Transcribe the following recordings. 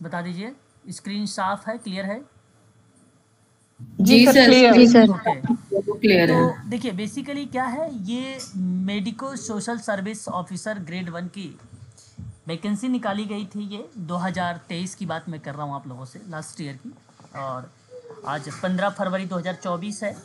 बता दीजिए, स्क्रीन साफ है, क्लियर है? जी सर, जी सर। ओके। क्लियर तो है। देखिए बेसिकली क्या है, ये medico social service officer grade 1 की वैकेंसी निकाली गई थी। ये 2023 की बात मैं कर रहा हूँ आप लोगों से, लास्ट ईयर की। और आज 15 फरवरी 2024 है।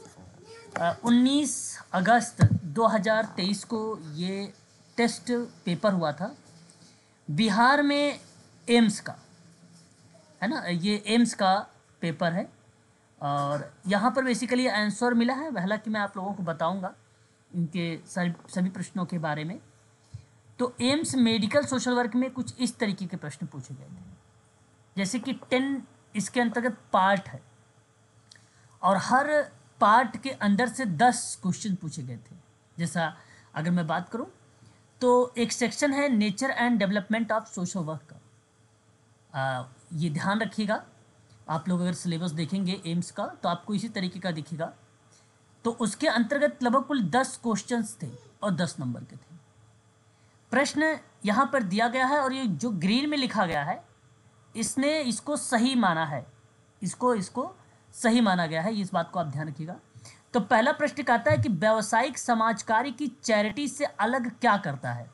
19 अगस्त 2023 को ये टेस्ट पेपर हुआ था बिहार में, एम्स का, है ना, ये एम्स का पेपर है। और यहाँ पर बेसिकली आंसर मिला है, हालांकि मैं आप लोगों को बताऊंगा इनके सभी प्रश्नों के बारे में। तो एम्स मेडिकल सोशल वर्क में कुछ इस तरीके के प्रश्न पूछे गए थे, जैसे कि 10 इसके अंतर्गत पार्ट है और हर पार्ट के अंदर से 10 क्वेश्चन पूछे गए थे। जैसा अगर मैं बात करूं तो एक सेक्शन है nature and development of social work का। ये ध्यान रखिएगा, आप लोग अगर सिलेबस देखेंगे एम्स का तो आपको इसी तरीके का दिखेगा। तो उसके अंतर्गत लगभग कुल 10 क्वेश्चंस थे और 10 नंबर के थे। प्रश्न यहाँ पर दिया गया है और ये जो ग्रीन में लिखा गया है इसने इसको सही माना है, इसको सही माना गया है, इस बात को आप ध्यान रखिएगा। तो पहला प्रश्न कहता है कि व्यावसायिक समाजकारी की चैरिटी से अलग क्या करता है।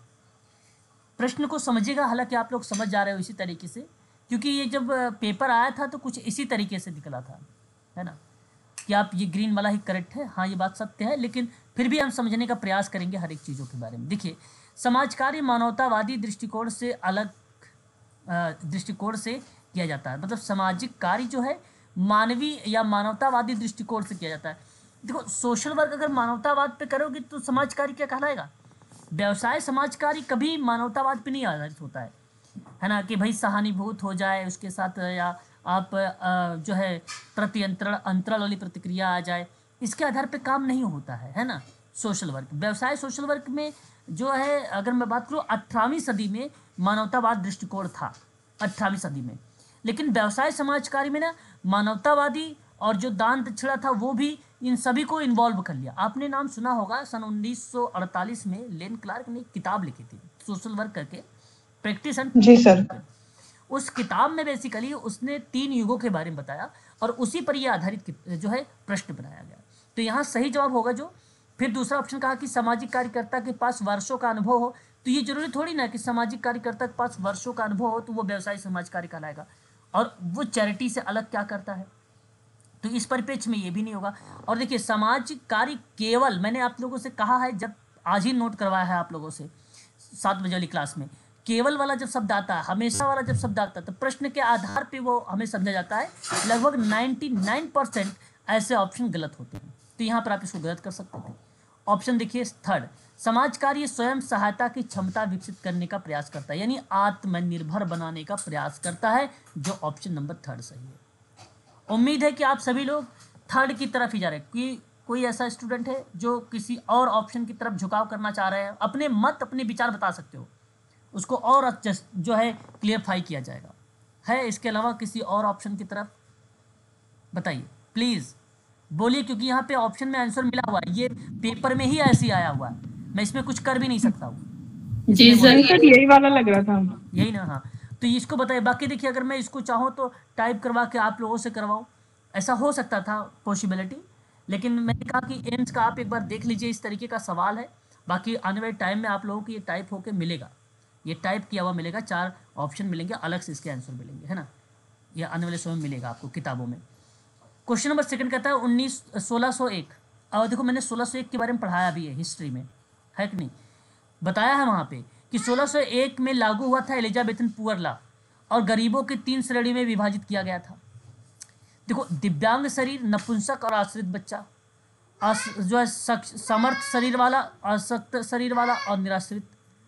प्रश्न को समझिएगा, हालांकि आप लोग समझ जा रहे हो इसी तरीके से, क्योंकि ये जब पेपर आया था तो कुछ इसी तरीके से निकला था, है ना, कि आप ये ग्रीन वाला ही करेक्ट है। हाँ, ये बात सत्य है, लेकिन फिर भी हम समझने का प्रयास करेंगे हर एक चीज़ों के बारे में। देखिए, समाजकारी मानवतावादी दृष्टिकोण से अलग दृष्टिकोण से किया जाता है, मतलब सामाजिक कार्य जो है मानवीय या मानवतावादी दृष्टिकोण से किया जाता है। देखो, सोशल वर्क अगर मानवतावाद पे करोगे तो समाज कार्य क्या कहलाएगा? व्यवसाय समाज कार्य कभी मानवतावाद पे नहीं आधारित होता है ना, कि भाई सहानुभूत हो जाए उसके साथ, या आप जो है प्रतियंत्रण अंतराल वाली प्रतिक्रिया आ जाए, इसके आधार पे काम नहीं होता है ना। सोशल वर्क, व्यवसाय सोशल वर्क में जो है, अगर मैं बात करूँ 18वीं सदी में मानवतावाद दृष्टिकोण था, 18वीं सदी में। लेकिन व्यवसाय समाज कार्य में ना मानवतावादी और जो दान दक्षिणा था वो भी इन सभी को इन्वॉल्व कर लिया। आपने नाम सुना होगा, सन 1948 में लेन क्लार्क ने एक किताब लिखी थी सोशल वर्क करके, प्रैक्टिस एंड जी सर। उस किताब में बेसिकली उसने 3 युगों के बारे में बताया और उसी पर यह आधारित जो है प्रश्न बनाया गया। तो यहाँ सही जवाब होगा जो। फिर दूसरा ऑप्शन कहा कि सामाजिक कार्यकर्ता के पास वर्षों का अनुभव हो। तो ये जरूरी थोड़ी ना कि सामाजिक कार्यकर्ता के पास वर्षों का अनुभव हो तो वो व्यवसायी समाज कार्य कहलाएगा, और वो चैरिटी से अलग क्या करता है, तो इस परिप्रेक्ष्य में ये भी नहीं होगा। और देखिए, सामाजिक कार्य केवल, मैंने आप लोगों से कहा है, जब आज ही नोट करवाया है आप लोगों से 7 बजे वाली क्लास में, केवल वाला जब शब्द आता है, हमेशा वाला जब शब्द आता है, तो प्रश्न के आधार पे वो हमें समझा जाता है। लगभग 99% ऐसे ऑप्शन गलत होते हैं, तो यहाँ पर आप इसको गलत कर सकते थे। ऑप्शन देखिए थर्ड, समाज कार्य स्वयं सहायता की क्षमता विकसित करने का प्रयास करता है, यानी आत्मनिर्भर बनाने का प्रयास करता है, जो ऑप्शन नंबर थर्ड सही है। उम्मीद है कि आप सभी लोग थर्ड की तरफ ही जा रहे हैं। कि कोई ऐसा स्टूडेंट है जो किसी और ऑप्शन की तरफ झुकाव करना चाह रहे हैं, अपने मत अपने विचार बता सकते हो, उसको और जो है क्लियरफाई किया जाएगा। है इसके अलावा किसी और ऑप्शन की तरफ बताइए प्लीज़, बोलिए, क्योंकि यहाँ पे ऑप्शन में आंसर मिला हुआ है, ये पेपर में ही ऐसे ही आया हुआ है, मैं इसमें कुछ कर भी नहीं सकता हूँ। जी सर, यही वाला लग रहा था। यही ना, हाँ। तो इसको बताइए, बाकी देखिए अगर मैं इसको चाहूँ तो टाइप करवा के आप लोगों से करवाऊँ, ऐसा हो सकता था पॉसिबिलिटी, लेकिन मैंने कहा कि एम्स का आप एक बार देख लीजिए, इस तरीके का सवाल है। बाकी आने वाले टाइम में आप लोगों को ये टाइप होके मिलेगा, ये टाइप किया हुआ मिलेगा, 4 ऑप्शन मिलेंगे, अलग से इसके आंसर मिलेंगे, है ना, ये आने वाले समय मिलेगा आपको किताबों में। क्वेश्चन नंबर सेकंड कहता है 1601। और देखो, मैंने 1601 के बारे में पढ़ाया भी है हिस्ट्री में, है कि नहीं, बताया है वहाँ पे कि 1601 में लागू हुआ था एलिजाबेथन पुअर लॉ, और गरीबों की 3 श्रेणी में विभाजित किया गया था। देखो, दिव्यांग शरीर, नपुंसक और आश्रित बच्चा, जो है समर्थ शरीर वाला, अशक्त शरीर वाला और निराश्रित,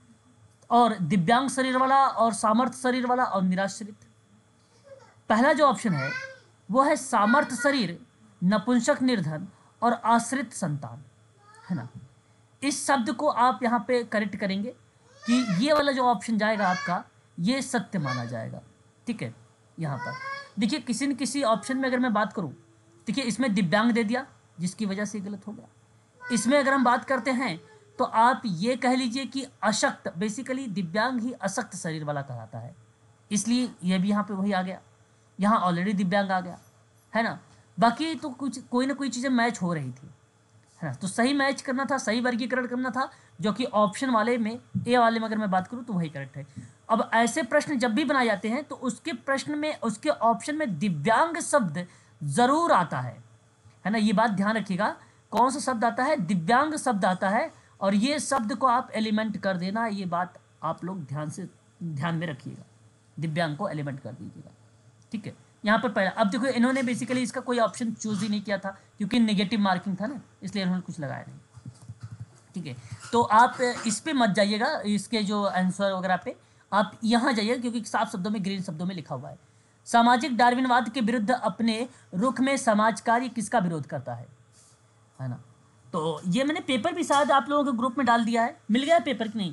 और दिव्यांग शरीर वाला और सामर्थ्य शरीर वाला और निराश्रित। पहला जो ऑप्शन है वो है सामर्थ्य शरीर, नपुंसक निर्धन और आश्रित संतान, है ना। इस शब्द को आप यहाँ पे करेक्ट करेंगे कि ये वाला जो ऑप्शन जाएगा आपका, ये सत्य माना जाएगा, ठीक है। यहाँ पर देखिए, किसी न किसी ऑप्शन में अगर मैं बात करूँ, देखिए इसमें दिव्यांग दे दिया जिसकी वजह से गलत हो गया। इसमें अगर हम बात करते हैं तो आप ये कह लीजिए कि अशक्त, बेसिकली दिव्यांग ही अशक्त शरीर वाला कहलाता है, इसलिए ये भी यहाँ पे वही आ गया, यहाँ ऑलरेडी दिव्यांग आ गया, है ना। बाकी तो कुछ कोई ना कोई चीज़ें मैच हो रही थी, है ना। तो सही मैच करना था, सही वर्गीकरण करना था, जो कि ऑप्शन वाले में, ए वाले में अगर मैं बात करूँ तो वही करेक्ट है। अब ऐसे प्रश्न जब भी बनाए जाते हैं तो उसके प्रश्न में, उसके ऑप्शन में दिव्यांग शब्द ज़रूर आता है ना। ये बात ध्यान रखिएगा, कौन सा शब्द आता है, दिव्यांग शब्द आता है, और ये शब्द को आप एलिमेंट कर देना, ये बात आप लोग ध्यान में रखिएगा, दिव्यांग को एलिमेंट कर दीजिएगा, ठीक है। यहाँ पर पहला, अब देखो इन्होंने बेसिकली इसका कोई ऑप्शन चूज ही नहीं किया था क्योंकि नेगेटिव मार्किंग था ना, इसलिए इन्होंने कुछ लगाया नहीं, ठीक है। तो आप इस पे मत जाइएगा, इसके जो आंसर वगैरह पे आप यहाँ जाइएगा, क्योंकि साफ शब्दों में, ग्रीन शब्दों में लिखा हुआ है। सामाजिक डार्विनवाद के विरुद्ध अपने रुख में समाजकारी किसका विरोध करता है ना। तो ये मैंने पेपर भी शायद आप लोगों के ग्रुप में डाल दिया है, मिल गया पेपर कि नहीं,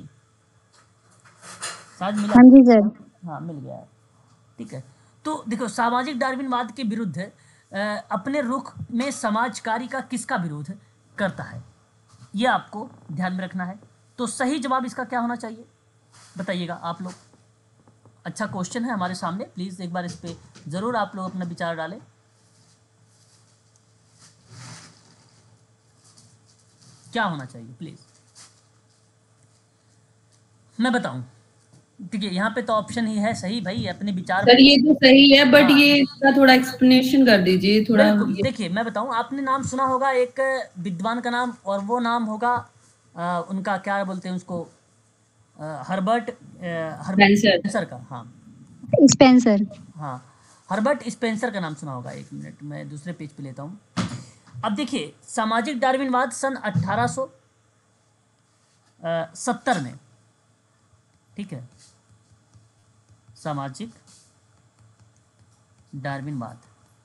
शायद मिला। हाँ जी सर। हाँ मिल गया है, ठीक है। तो देखो, सामाजिक डार्विनवाद के विरुद्ध अपने रुख में समाजकारी का किसका विरोध करता है, ये आपको ध्यान में रखना है। तो सही जवाब इसका क्या होना चाहिए बताइएगा आप लोग। अच्छा क्वेश्चन है हमारे सामने, प्लीज़ एक बार इस पे ज़रूर आप लोग अपना विचार डालें। क्या होना चाहिए प्लीज़, मैं बताऊं, ठीक है। यहाँ पे तो ऑप्शन ही है सही भाई, अपने विचार। सर ये तो सही है, बट हाँ। ये इसका थोड़ा एक्सप्लेनेशन कर दीजिए थोड़ा। बिल्कुल, देखिए मैं बताऊं, आपने नाम सुना होगा एक विद्वान का नाम, और वो नाम होगा उनका क्या बोलते हैं उसको, हर्बर्ट स्पेंसर का। हाँ स्पेंसर। हाँ, हर्बर्ट स्पेंसर का नाम सुना होगा। एक मिनट, मैं दूसरे पेज पे लेता हूँ। अब देखिए, सामाजिक डार्विनवाद सन 1870 में, ठीक है, सामाजिक डार्विनवाद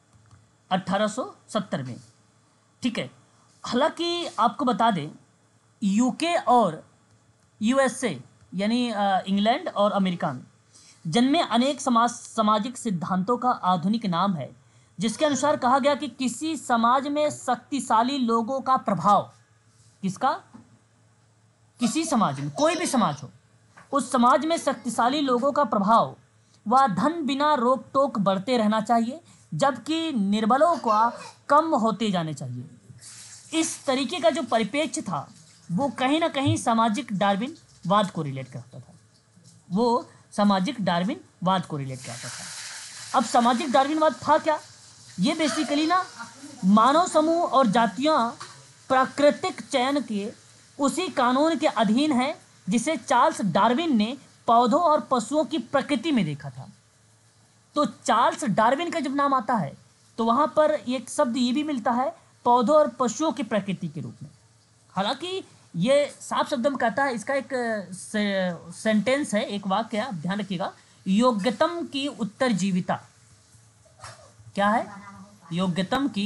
1870 में, ठीक है। हालांकि आपको बता दें, यूके और यूएसए यानी इंग्लैंड और अमेरिका में जन्मे अनेक सामाजिक सिद्धांतों का आधुनिक नाम है, जिसके अनुसार कहा गया कि किसी समाज में शक्तिशाली लोगों का प्रभाव, किसका, किसी समाज में, कोई भी समाज हो, उस समाज में शक्तिशाली लोगों का प्रभाव व धन बिना रोक टोक बढ़ते रहना चाहिए, जबकि निर्बलों का कम होते जाने चाहिए। इस तरीके का जो परिप्रेक्ष्य था वो कहीं ना कहीं सामाजिक डार्विनवाद को रिलेट करता था, वो सामाजिक डार्विनवाद को रिलेट करता था। अब सामाजिक डार्विनवाद था क्या, ये बेसिकली ना मानव समूह और जातियां प्राकृतिक चयन के उसी कानून के अधीन है जिसे चार्ल्स डार्विन ने पौधों और पशुओं की प्रकृति में देखा था। तो चार्ल्स डार्विन का जब नाम आता है तो वहाँ पर एक शब्द ये भी मिलता है, पौधों और पशुओं की प्रकृति के रूप में। हालांकि ये साफ शब्दों में कहता है, इसका एक सेंटेंस है, एक वाक्य है, आप ध्यान रखिएगा, योग्यतम की उत्तरजीविता। क्या है, योग्यतम की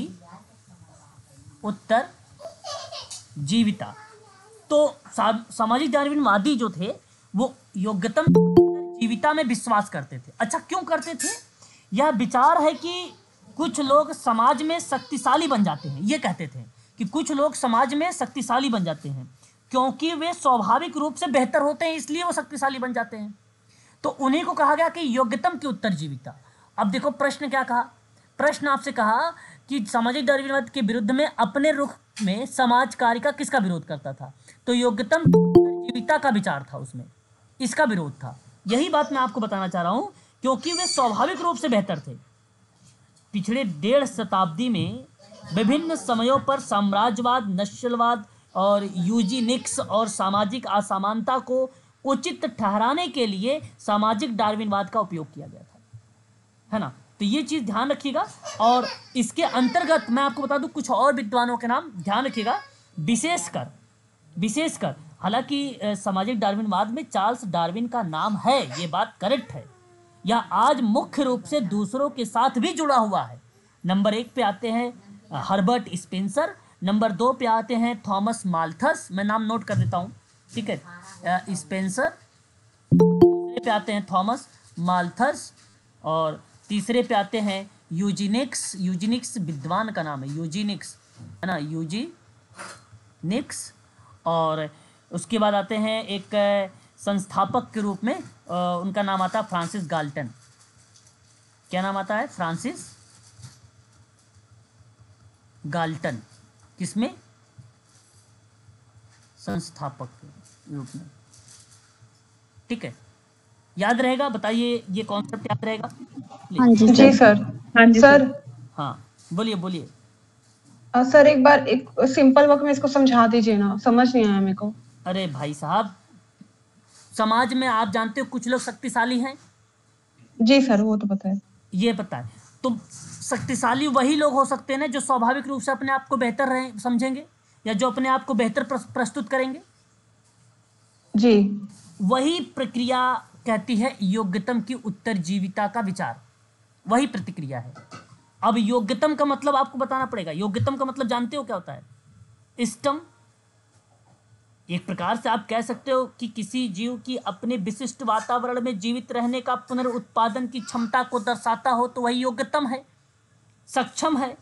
उत्तर जीविता। तो सामाजिक डार्विनवादी जो थे वो योग्यतम जीविता में विश्वास करते थे। अच्छा, क्यों करते थे, यह विचार है कि कुछ लोग समाज में शक्तिशाली बन जाते हैं, ये कहते थे कि कुछ लोग समाज में शक्तिशाली बन जाते हैं क्योंकि वे स्वाभाविक रूप से बेहतर होते हैं, इसलिए वो शक्तिशाली बन जाते हैं। तो उन्हीं को कहा गया कि योग्यतम की उत्तरजीविता। अब देखो प्रश्न क्या कहा, प्रश्न आपसे कहा कि सामाजिक डार्विनवाद के विरुद्ध में अपने रुख में समाज कार्य का किसका विरोध करता था, तो योग्यतम उत्तरजीविता का विचार था उसमें, इसका विरोध था। यही बात मैं आपको बताना चाह रहा हूं, क्योंकि वे स्वाभाविक रूप से बेहतर थे। पिछले 1.5 शताब्दी में विभिन्न समयों पर साम्राज्यवाद, नस्लवाद और यूजीनिक्स और सामाजिक असमानता को उचित ठहराने के लिए सामाजिक डार्विनवाद का उपयोग किया गया था, है ना। तो ये चीज़ ध्यान रखिएगा। और इसके अंतर्गत मैं आपको बता दूं कुछ और विद्वानों के नाम ध्यान रखिएगा, विशेषकर हालांकि सामाजिक डार्विनवाद में चार्ल्स डार्विन का नाम है, ये बात करेक्ट है, यह आज मुख्य रूप से दूसरों के साथ भी जुड़ा हुआ है। नंबर 1 पे आते हैं हर्बर्ट स्पेंसर, नंबर 2 पे आते हैं थॉमस माल्थस, मैं नाम नोट कर देता हूँ, ठीक है, स्पेंसर, दूसरे पे आते हैं थॉमस माल्थस, और तीसरे पे आते हैं यूजीनिक्स विद्वान का नाम है, यूजीनिक्स, है ना, यूजीनिक्स। और उसके बाद आते हैं एक संस्थापक के रूप में उनका नाम आता है फ्रांसिस गाल्टन। क्या नाम आता है? Francis Galton. किसमें? संस्थापक के रूप में। ठीक है, याद रहेगा? बताइए, ये कॉन्सेप्ट याद रहेगा हाँ प्लीज। जी जी सर। सर। हाँ जी सर सर। हाँ बोलिए बोलिए। सर एक बार एक सिंपल वर्क में इसको समझा दीजिए ना, समझ नहीं आया मेरे को। अरे भाई साहब, समाज में आप जानते हो कुछ लोग शक्तिशाली हैं, जी सर, वो तो पता है। ये पता है। तो शक्तिशाली वही लोग हो सकते हैं ना जो स्वाभाविक रूप से अपने आप को बेहतर रहे समझेंगे, या जो अपने आप को बेहतर प्रस्तुत करेंगे। जी वही प्रक्रिया कहती है योग्यतम की उत्तरजीविता का विचार, वही प्रतिक्रिया है। अब योग्यतम का मतलब आपको बताना पड़ेगा। योग्यतम का मतलब जानते हो क्या होता है? इष्टम। एक प्रकार से आप कह सकते हो कि किसी जीव की अपने विशिष्ट वातावरण में जीवित रहने का पुनरुत्पादन की क्षमता को दर्शाता हो तो वही योग्यतम है, सक्षम है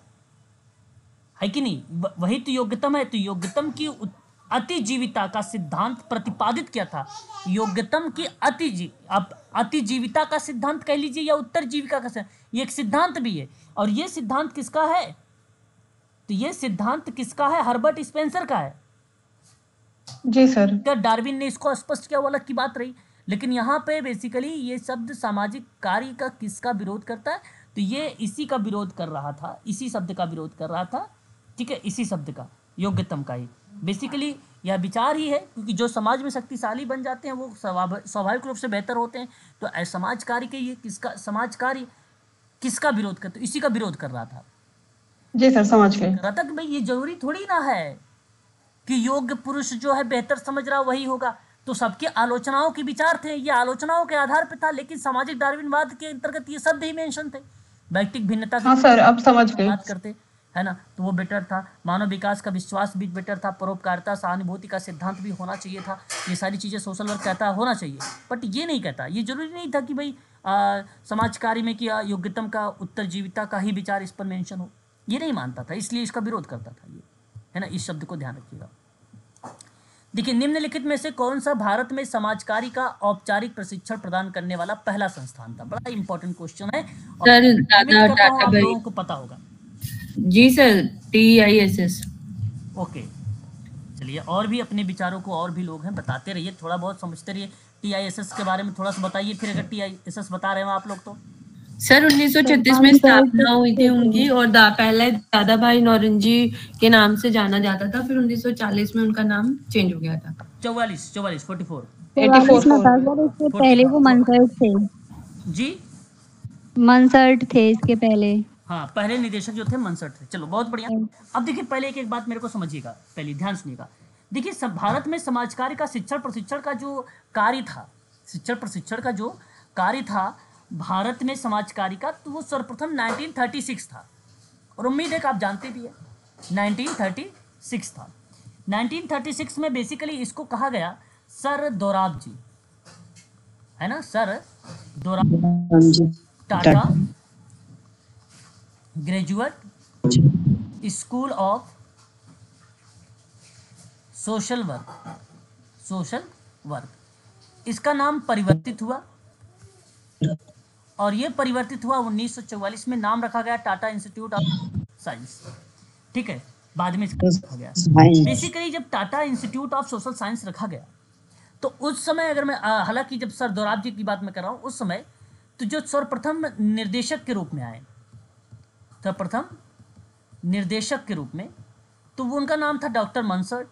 कि नहीं? वही तो योग्यतम है। तो योग्यतम की अतिजीविता का सिद्धांत प्रतिपादित किया था। योग्यतम की अतिजीविता का सिद्धांत कह लीजिए, या उत्तरजीविका का सिद्धांत, ये एक सिद्धांत भी है। और ये सिद्धांत किसका है? तो ये सिद्धांत किसका है? हर्बर्ट स्पेंसर का है। जी सर। क्या डार्विन ने इसको स्पष्ट किया, वो अलग की बात रही। लेकिन यहाँ पे बेसिकली ये शब्द सामाजिक कार्य का किसका विरोध करता है? तो ये इसी का विरोध कर रहा था, इसी शब्द का विरोध कर रहा था। ठीक है, इसी शब्द का, योग्यतम का ही बेसिकली यह विचार ही है। क्योंकि जो समाज में शक्तिशाली बन जाते हैं वो स्वाभाविक रूप से बेहतर होते हैं। तो समाज कार्य के ये किसका, समाज कार्य किसका विरोध करते? इसी का विरोध कर रहा था। जी सर, समझ गए। कर रहा था कि भाई ये जरूरी थोड़ी ना है कि योग्य पुरुष जो है बेहतर समझ रहा वही होगा। तो सबके आलोचनाओं के विचार थे, ये आलोचनाओं के आधार पर था। लेकिन सामाजिक डार्विनवाद के अंतर्गत ये शब्द ही मेंशन थे। व्यक्तिक भिन्नता की हाँ सर, अब समझ गए। बात करते है ना, तो वो बेटर था। मानव विकास का विश्वास भी बेटर था। परोपकारिता, सहानुभूति का सिद्धांत भी होना चाहिए था। ये सारी चीज़ें सोशल वर्क कहता होना चाहिए, बट ये नहीं कहता। ये जरूरी नहीं था कि भाई समाज कार्य में किया योग्यतम का उत्तरजीविता का ही विचार इस पर मेंशन हो। ये नहीं मानता था, इसलिए इसका विरोध करता था ये, है ना। इस शब्द को ध्यान रखिएगा। देखिए, निम्नलिखित में से कौन सा भारत में समाज कार्य का औपचारिक प्रशिक्षण प्रदान करने वाला पहला संस्थान था? बड़ा इंपॉर्टेंट क्वेश्चन है और सर, उम्मीद करता हूं टाटा आप भाई। लोगों को पता होगा। जी सर, TISS। ओके, चलिए, और भी अपने विचारों को और भी लोग हैं, बताते रहिए, थोड़ा बहुत समझते रहिए। TISS के बारे में थोड़ा सा बताइए फिर, अगर TISS बता रहे हो आप लोग तो। सर 1936 में स्थापना हुई थी उनकी, और पहले दादा भाई नौरंजी के नाम से जाना जाता था। फिर 1940 में उनका नाम चेंज हो गया था। 44 44 44 में था 84 सर, इसके पहले वो मनसर्ट थे। जी, मनसर्ट थे इसके पहले। हाँ, पहले निदेशक जो थे मनसर्ट थे। चलो, बहुत बढ़िया। अब देखिए, पहले एक एक बात मेरे को समझिएगा, पहले ध्यान सुनिएगा। देखिए, सब भारत में समाज कार्य का शिक्षण प्रशिक्षण का जो कार्य था, शिक्षण प्रशिक्षण का जो कार्य था भारत में समाज कार्य का, तो वो सर्वप्रथम 1936 था। और उम्मीद है कि आप जानते भी है 1936 था। 1936 में बेसिकली इसको कहा गया सर दोराब जी, है ना, sir Dorab Tata graduate school of social work, इसका नाम परिवर्तित हुआ। और ये परिवर्तित हुआ 1944 में। नाम रखा गया टाटा इंस्टीट्यूट ऑफ साइंस। ठीक है, बाद में इसका रखा गया। बेसिकली जब Tata institute of social science रखा गया तो उस समय, अगर मैं हालांकि जब सर दोराब जी की बात मैं कर रहा हूँ, उस समय तो जो सर्वप्रथम निर्देशक के रूप में आए, सर्वप्रथम निर्देशक के रूप में, तो वो उनका नाम था डॉक्टर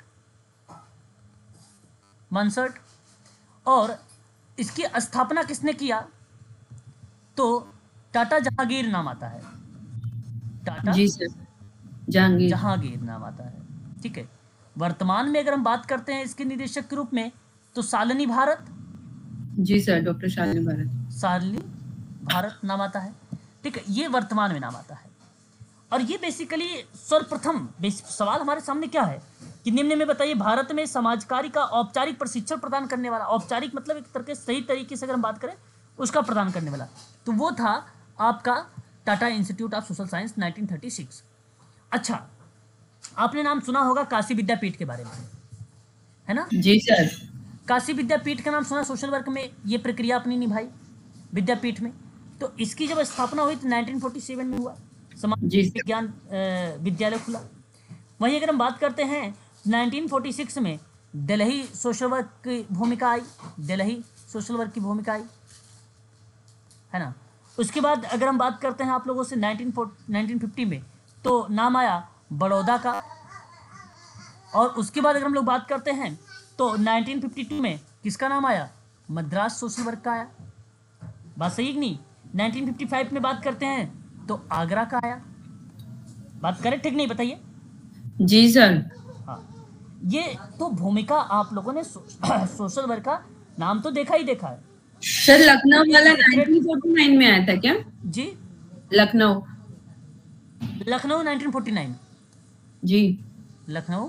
मनसर्ट। और इसकी स्थापना किसने किया? तो टाटा जहांगीर नाम आता है। टाटा जी सर, जहांगीर नाम आता है। ठीक है, वर्तमान में अगर हम बात करते हैं इसके निदेशक के रूप में, तो शालिनी भारत। जी सर, डॉक्टर शालिनी भारत नाम आता है। ठीक है, ये वर्तमान में नाम आता है। और ये बेसिकली सर्वप्रथम सवाल हमारे सामने क्या है कि निम्न में बताइए, भारत में समाज कार्य का औपचारिक प्रशिक्षण प्रदान करने वाला, औपचारिक मतलब एक तरह के सही तरीके से अगर हम बात करें उसका प्रदान करने वाला, तो वो था आपका Tata institute of social science 1936। अच्छा, आपने नाम सुना होगा काशी विद्यापीठ के बारे में, है ना? जी सर। काशी विद्यापीठ का नाम सुना, सोशल वर्क में ये प्रक्रिया अपनी निभाई विद्यापीठ में। तो इसकी जब स्थापना हुई तो 1947 में हुआ, समाज जी सर। विज्ञान विद्यालय खुला। वहीं अगर हम बात करते हैं 1946 में दिल्ली सोशल वर्क की भूमिका आई, दिल्ली सोशल वर्क की भूमिका आई, है ना। उसके बाद अगर हम बात करते हैं आप लोगों से 1950 में तो नाम आया बड़ौदा का। और उसके बाद अगर हम लोग बात करते हैं तो 1952 में किसका नाम आया, मद्रास सोशल वर्क का आया। बात सही है कि नहीं। 1955 में बात करते हैं तो आगरा का आया। बात करें ठीक नहीं, बताइए। जी सर। हाँ, ये तो भूमिका आप लोगों ने सोशल वर्क का नाम तो देखा ही देखा है। सर लखनऊ वाला 1949 में आया था क्या? जी, लखनऊ। लखनऊ 1949। जी लखनऊ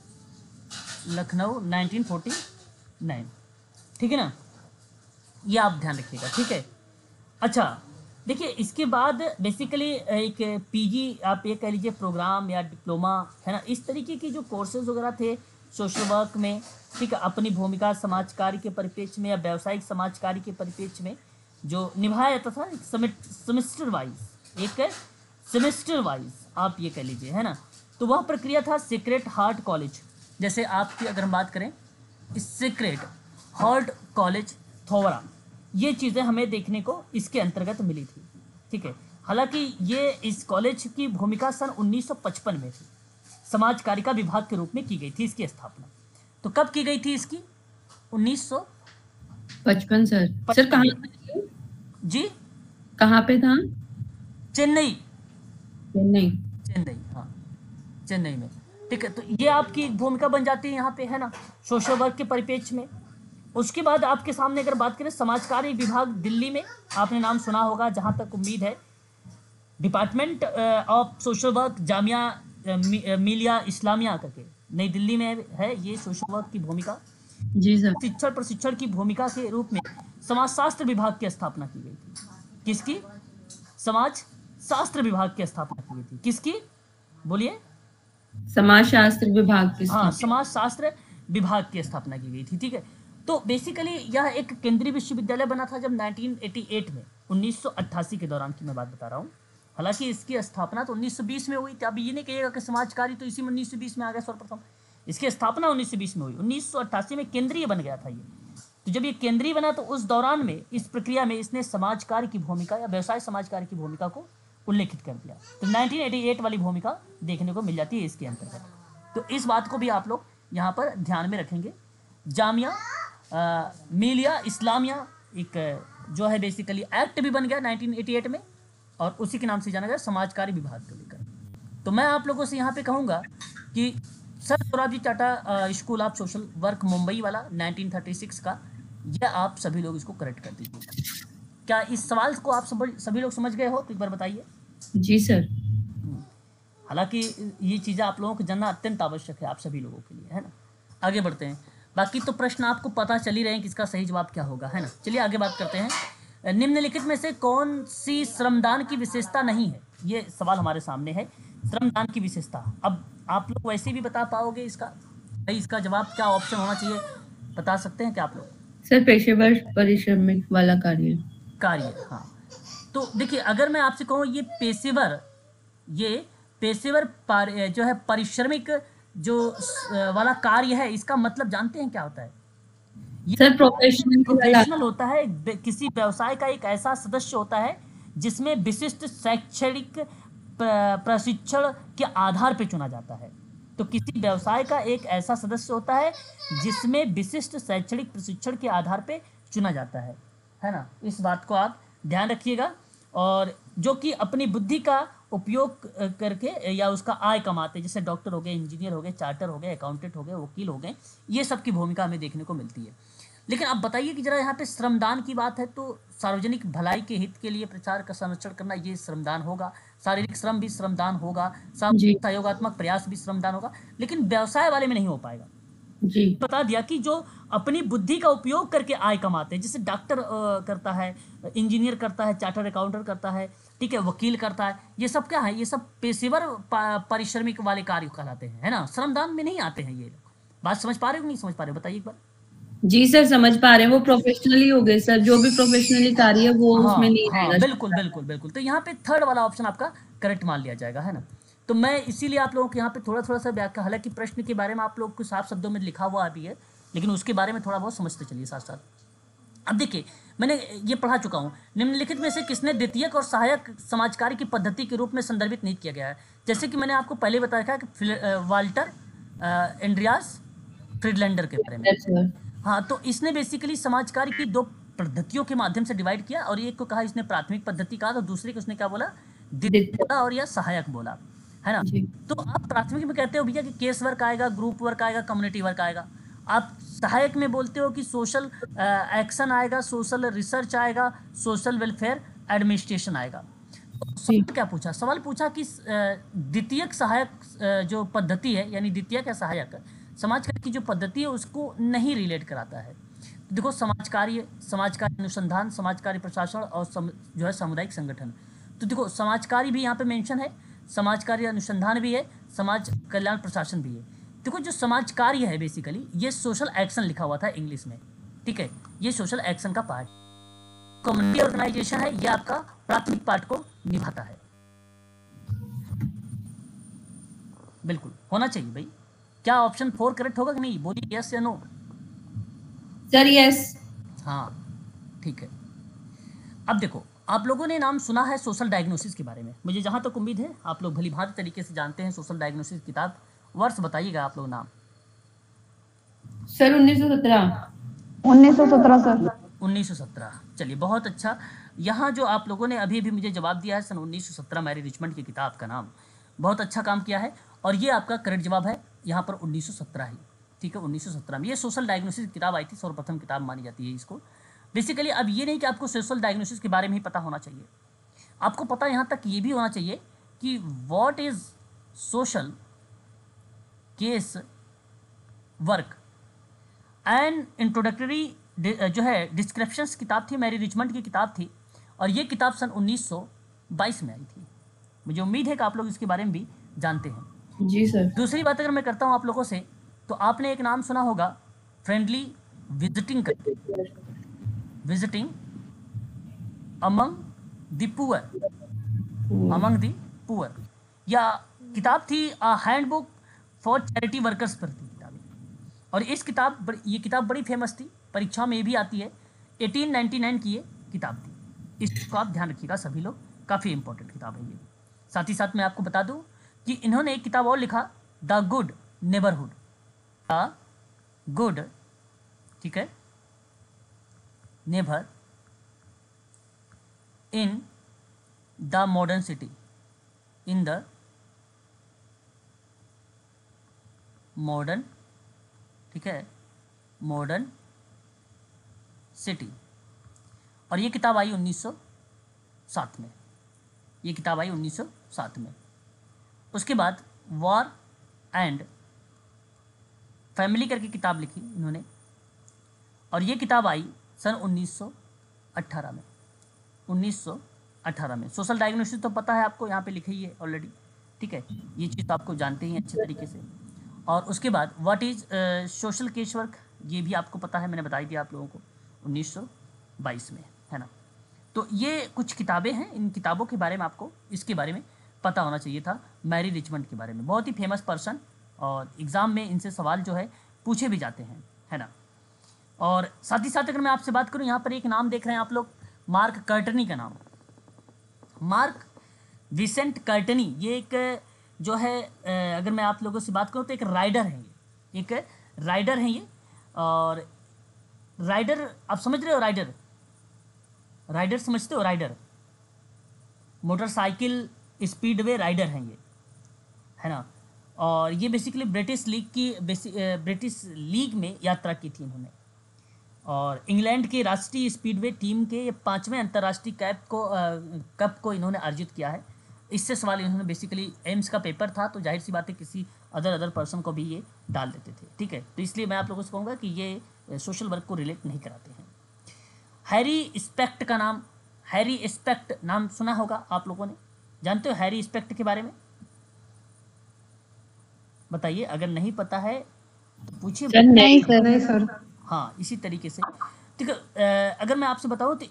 1949, ठीक है ना, ये आप ध्यान रखिएगा, ठीक है। अच्छा देखिए, इसके बाद बेसिकली एक पीजी आप ये कह लीजिए प्रोग्राम या डिप्लोमा, है ना, इस तरीके की जो कोर्सेज वगैरह थे सोशल वर्क में, ठीक है, अपनी भूमिका समाज कार्य के परिप्रेक्ष्य में या व्यावसायिक समाज कार्य के परिप्रेक्ष्य में जो निभाया जाता था, एक सेमेस्टर वाइज आप ये कह लीजिए, है ना। तो वह प्रक्रिया था सेक्रेड हार्ट कॉलेज। जैसे आपकी अगर हम बात करें सेक्रेड हार्ट कॉलेज थोवरा, ये चीज़ें हमें देखने को इसके अंतर्गत मिली थी, ठीक है। हालांकि ये इस कॉलेज की भूमिका सन 1955 में थी, समाज कारिका विभाग के रूप में की गई थी इसकी स्थापना। तो कब की गई थी इसकी? 1955 सर। सर कहाँ जी, कहाँ पे था? चेन्नई, चेन्नई। हाँ, चेन्नई में, ठीक है। तो ये आपकी एक भूमिका बन जाती है यहाँ पे, है ना, सोशल वर्क के परिप्रेक्ष्य में। उसके बाद आपके सामने अगर बात करें समाज कार्य विभाग दिल्ली में, आपने नाम सुना होगा जहाँ तक उम्मीद है, department of social work Jamia Millia Islamia करके नई दिल्ली में है ये सोशल वर्क की भूमिका। जी सर। शिक्षण प्रशिक्षण की भूमिका के रूप में समाज शास्त्र विभाग की स्थापना की गई थी। किसकी? समाज शास्त्र विभाग की स्थापना की गई थी। किसकी? बोलिए। समाज शास्त्र विभाग की। हाँ, समाज शास्त्र विभाग की स्थापना की गई थी, ठीक है। तो बेसिकली यह एक केंद्रीय विश्वविद्यालय बना था जब 1988 में, 1988 के दौरान की मैं बात बता रहा हूँ। हालांकि इसकी स्थापना तो 1920 में हुई थी। अब ये नहीं कहिएगा कि समाज कार्य तो इसी में 1920 में आ गया सर्वप्रथम, इसकी स्थापना 1920 में हुई। 1988 में केंद्रीय बन गया था ये। तो जब ये केंद्रीय बना तो उस दौरान में इस प्रक्रिया में इसने समाज कार्य की भूमिका या व्यवसाय समाज कार्य की भूमिका को उल्लेखित कर दिया। तो 1988 वाली भूमिका देखने को मिल जाती है इसके अंतर्गत। तो इस बात को भी आप लोग यहाँ पर ध्यान में रखेंगे। जामिया मिलिया इस्लामिया एक जो है बेसिकली एक्ट भी बन गया 1988 में, और उसी के नाम से जाना गया समाज कार्य विभाग को लेकर। तो मैं आप लोगों से यहाँ पे कहूँगा कि sir Sorabji Tata school of social work Mumbai वाला 1936 का, यह आप सभी लोग इसको करेक्ट कर दीजिए। क्या इस सवाल को आप सभी लोग समझ गए हो? तो एक बार बताइए। जी सर। हालांकि ये चीज़ें आप लोगों को जानना अत्यंत आवश्यक है आप सभी लोगों के लिए, है ना। आगे बढ़ते हैं। बाकी तो प्रश्न आपको पता चल ही रहे हैं कि इसका सही जवाब क्या होगा, है ना। चलिए आगे बात करते हैं। निम्नलिखित में से कौन सी श्रमदान की विशेषता नहीं है? ये सवाल हमारे सामने है, श्रमदान की विशेषता। अब आप लोग वैसे भी बता पाओगे इसका भाई, इसका जवाब क्या ऑप्शन होना चाहिए, बता सकते हैं क्या आप लोग? सर पेशेवर परिश्रमिक वाला कार्य। हाँ। तो देखिए, अगर मैं आपसे कहूँ ये पेशेवर जो है परिश्रमिक जो वाला कार्य है, इसका मतलब जानते हैं क्या होता है? सर प्रोफेशनल होता है, किसी व्यवसाय का एक ऐसा सदस्य होता है जिसमें विशिष्ट शैक्षणिक प्रशिक्षण के आधार पर चुना जाता है। तो किसी व्यवसाय का एक ऐसा सदस्य होता है जिसमें विशिष्ट शैक्षणिक प्रशिक्षण के आधार पर चुना जाता है ना। इस बात को आप ध्यान रखिएगा। और जो कि अपनी बुद्धि का उपयोग करके या उसका आय कमाते, जैसे डॉक्टर हो गए, इंजीनियर हो गए, चार्टर हो गए, अकाउंटेंट हो गए, वकील हो गए, ये सब की भूमिका हमें देखने को मिलती है। लेकिन आप बताइए कि जरा यहाँ पे श्रमदान की बात है तो सार्वजनिक भलाई के हित के लिए प्रचार का संरक्षण करना, ये श्रमदान होगा। शारीरिक श्रम भी श्रमदान होगा, सहयोगात्मक प्रयास भी श्रमदान होगा, लेकिन व्यवसाय वाले में नहीं हो पाएगा। जी बता दिया कि जो अपनी बुद्धि का उपयोग करके आय कमाते हैं, जैसे डॉक्टर करता है, इंजीनियर करता है, चार्टर अकाउंटेंट करता है, ठीक है, वकील करता है, ये सब क्या है? ये सब पेशेवर परिश्रमिक वाले कार्य कहलाते हैं, है ना। श्रमदान में नहीं आते हैं ये। बात समझ पा रहे हो कि नहीं समझ पा रहे हो? बताइए एक बार। जी सर, समझ पा रहे हैं, वो प्रोफेशनली हो गए सर, जो भी प्रोफेशनली कार्य है वो हाँ उसमें नहीं हाँ, रहेगा। बिल्कुल बिल्कुल बिल्कुल। तो यहाँ पे थर्ड वाला ऑप्शन आपका करेक्ट मान लिया जाएगा, है ना। तो मैं इसीलिए आप लोगों को यहाँ पे थोड़ा थोड़ा सा व्याख्या, हालांकि प्रश्न के बारे में आप लोग को साफ शब्दों में लिखा हुआ भी है, लेकिन उसके बारे में थोड़ा बहुत समझते चलिए साथ साथ। अब देखिए, मैंने ये पढ़ा चुका हूँ, निम्नलिखित में से किसने द्वितीयक और सहायक समाजकार्य की पद्धति के रूप में संदर्भित नहीं किया गया है। जैसे कि मैंने आपको पहले बताया था कि वाल्टर एंड्रियास फ्रीडलैंडर के बारे में। Yes, sir. हाँ, तो इसने बेसिकली समाज कार्य की दो पद्धतियों के माध्यम से डिवाइड किया, और एक को कहा इसने प्राथमिक पद्धति कहा, तो दूसरे को उसने क्या बोला, द्वितीयक दिक्कत। बोला, और या सहायक बोला, है ना। जी तो आप प्राथमिक में कहते हो भैया कि केस वर्क आएगा, ग्रुप वर्क आएगा, कम्युनिटी वर्क आएगा। आप सहायक में बोलते हो कि सोशल एक्शन आएगा, सोशल रिसर्च आएगा, सोशल वेलफेयर एडमिनिस्ट्रेशन आएगा। तो जी सवाल क्या पूछा, सवाल पूछा कि द्वितीयक सहायक जो पद्धति है, यानी द्वितीयक या सहायक समाज कार्य की जो पद्धति है उसको नहीं रिलेट कराता है। तो देखो, समाज कार्य अनुसंधान, समाज कार्य प्रशासन, और जो है सामुदायिक संगठन। तो देखो, समाज कार्य भी यहाँ पे मेंशन है, समाज कार्य अनुसंधान भी है, समाज कल्याण प्रशासन भी है। देखो, जो समाज कार्य है बेसिकली ये सोशल एक्शन लिखा हुआ था इंग्लिश में, ठीक है, ये सोशल एक्शन का पार्ट। कम्युनिटी ऑर्गेनाइजेशन है, ये आपका प्राथमिक पार्ट को निभाता है। बिल्कुल होना चाहिए भाई। क्या ऑप्शन 4 करेक्ट होगा कि नहीं, बोलिए यस या नो। Sir, yes. हाँ, ठीक है। अब देखो, आप लोगों ने नाम सुना है सोशल डायग्नोसिस के बारे में, मुझे जहाँ तक उम्मीद है आप लोग भली भांति तरीके से जानते हैं सोशल डायग्नोसिस किताब। वर्ष बताइएगा आप लोग नाम। सर 1917। 1917 सर। 1917, चलिए बहुत अच्छा। यहाँ जो आप लोगों ने अभी भी मुझे जवाब दिया है सन 1917 मैरी रिचमंड की किताब का नाम, बहुत अच्छा काम किया है, और ये आपका करेक्ट जवाब है यहाँ पर 1917 ही, ठीक है। 1917 में ये सोशल डायग्नोसिस किताब आई थी, सर्वप्रथम किताब मानी जाती है इसको बेसिकली। अब ये नहीं कि आपको सोशल डायग्नोसिस के बारे में ही पता होना चाहिए, आपको पता यहाँ तक ये भी होना चाहिए कि what is social case work and introductory जो है डिस्क्रिप्शंस किताब थी, मैरी रिचमंड की किताब थी, और ये किताब सन 1922 में आई थी। मुझे उम्मीद है कि आप लोग इसके बारे में भी जानते हैं। जी सर। दूसरी बात अगर मैं करता हूँ आप लोगों से, तो आपने एक नाम सुना होगा friendly visiting visiting among the poor, among the poor, या किताब थी हैंडबुक फॉर चैरिटी वर्कर्स पर थी किताबें। और ये किताब बड़ी फेमस थी, परीक्षा में भी आती है, 1899 की ये किताब थी। इसको आप ध्यान रखिएगा सभी लोग, काफ़ी इंपॉर्टेंट किताब है ये। साथ ही साथ मैं आपको बता दूं कि इन्होंने एक किताब और लिखा, the good neighbourhood, the good, ठीक है, neighbour in the modern city, in the modern, ठीक है, मॉडर्न सिटी। और ये किताब आई 1907 में, ये किताब आई 1907 में। उसके बाद वॉर एंड फैमिली करके किताब लिखी इन्होंने, और ये किताब आई सन 1918 में, 1918 में। सोशल डायग्नोसिस तो पता है आपको, यहाँ पे लिखी ही है ऑलरेडी, ठीक है, ये चीज़ तो आपको जानते ही हैं अच्छे तरीके से। और उसके बाद what is social case work, ये भी आपको पता है, मैंने बताई दिया आप लोगों को 1922 में, है ना। तो ये कुछ किताबें हैं, इन किताबों के बारे में आपको इसके बारे में पता होना चाहिए था, मैरी रिचमंड के बारे में। बहुत ही फेमस पर्सन, और एग्ज़ाम में इनसे सवाल जो है पूछे भी जाते हैं, है ना। और साथ ही साथ अगर मैं आपसे बात करूं, यहाँ पर एक नाम देख रहे हैं आप लोग, मार्क कर्टनी का नाम, मार्क विसेंट कर्टनी। ये एक जो है अगर मैं आप लोगों से बात करूं तो एक राइडर हैं, ये एक राइडर हैं ये। और राइडर आप समझ रहे हो, राइडर, राइडर समझते हो, राइडर मोटरसाइकिल स्पीडवे राइडर हैं ये, है ना। और ये बेसिकली ब्रिटिश लीग में यात्रा की थी इन्होंने, और इंग्लैंड के राष्ट्रीय स्पीडवे टीम के ये 5वें अंतर्राष्ट्रीय कप को इन्होंने अर्जित किया है। इससे सवाल इन्होंने बेसिकली एम्स का पेपर था, तो जाहिर सी बात है किसी अदर पर्सन को भी ये डाल देते थे, ठीक है। तो इसलिए मैं आप लोगों से कहूँगा कि ये सोशल वर्क को रिलेट नहीं कराते हैं। हैरी स्पेक्ट का नाम, हैरी स्पेक्ट नाम सुना होगा आप लोगों ने, जानते हो हैरी स्पेक्ट के बारे में, बताइए। अगर नहीं पता है तो पूछिए। नहीं सर। नहीं सर। हाँ, इसी तरीके से। ठीक है, अगर मैं आपसे बताऊँ तो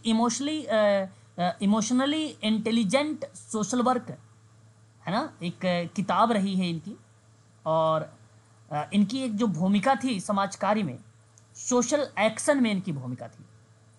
इमोशनली इंटेलिजेंट सोशल वर्क है ना, एक किताब रही है इनकी। और इनकी एक जो भूमिका थी समाज कार्य में, सोशल एक्शन में इनकी भूमिका थी।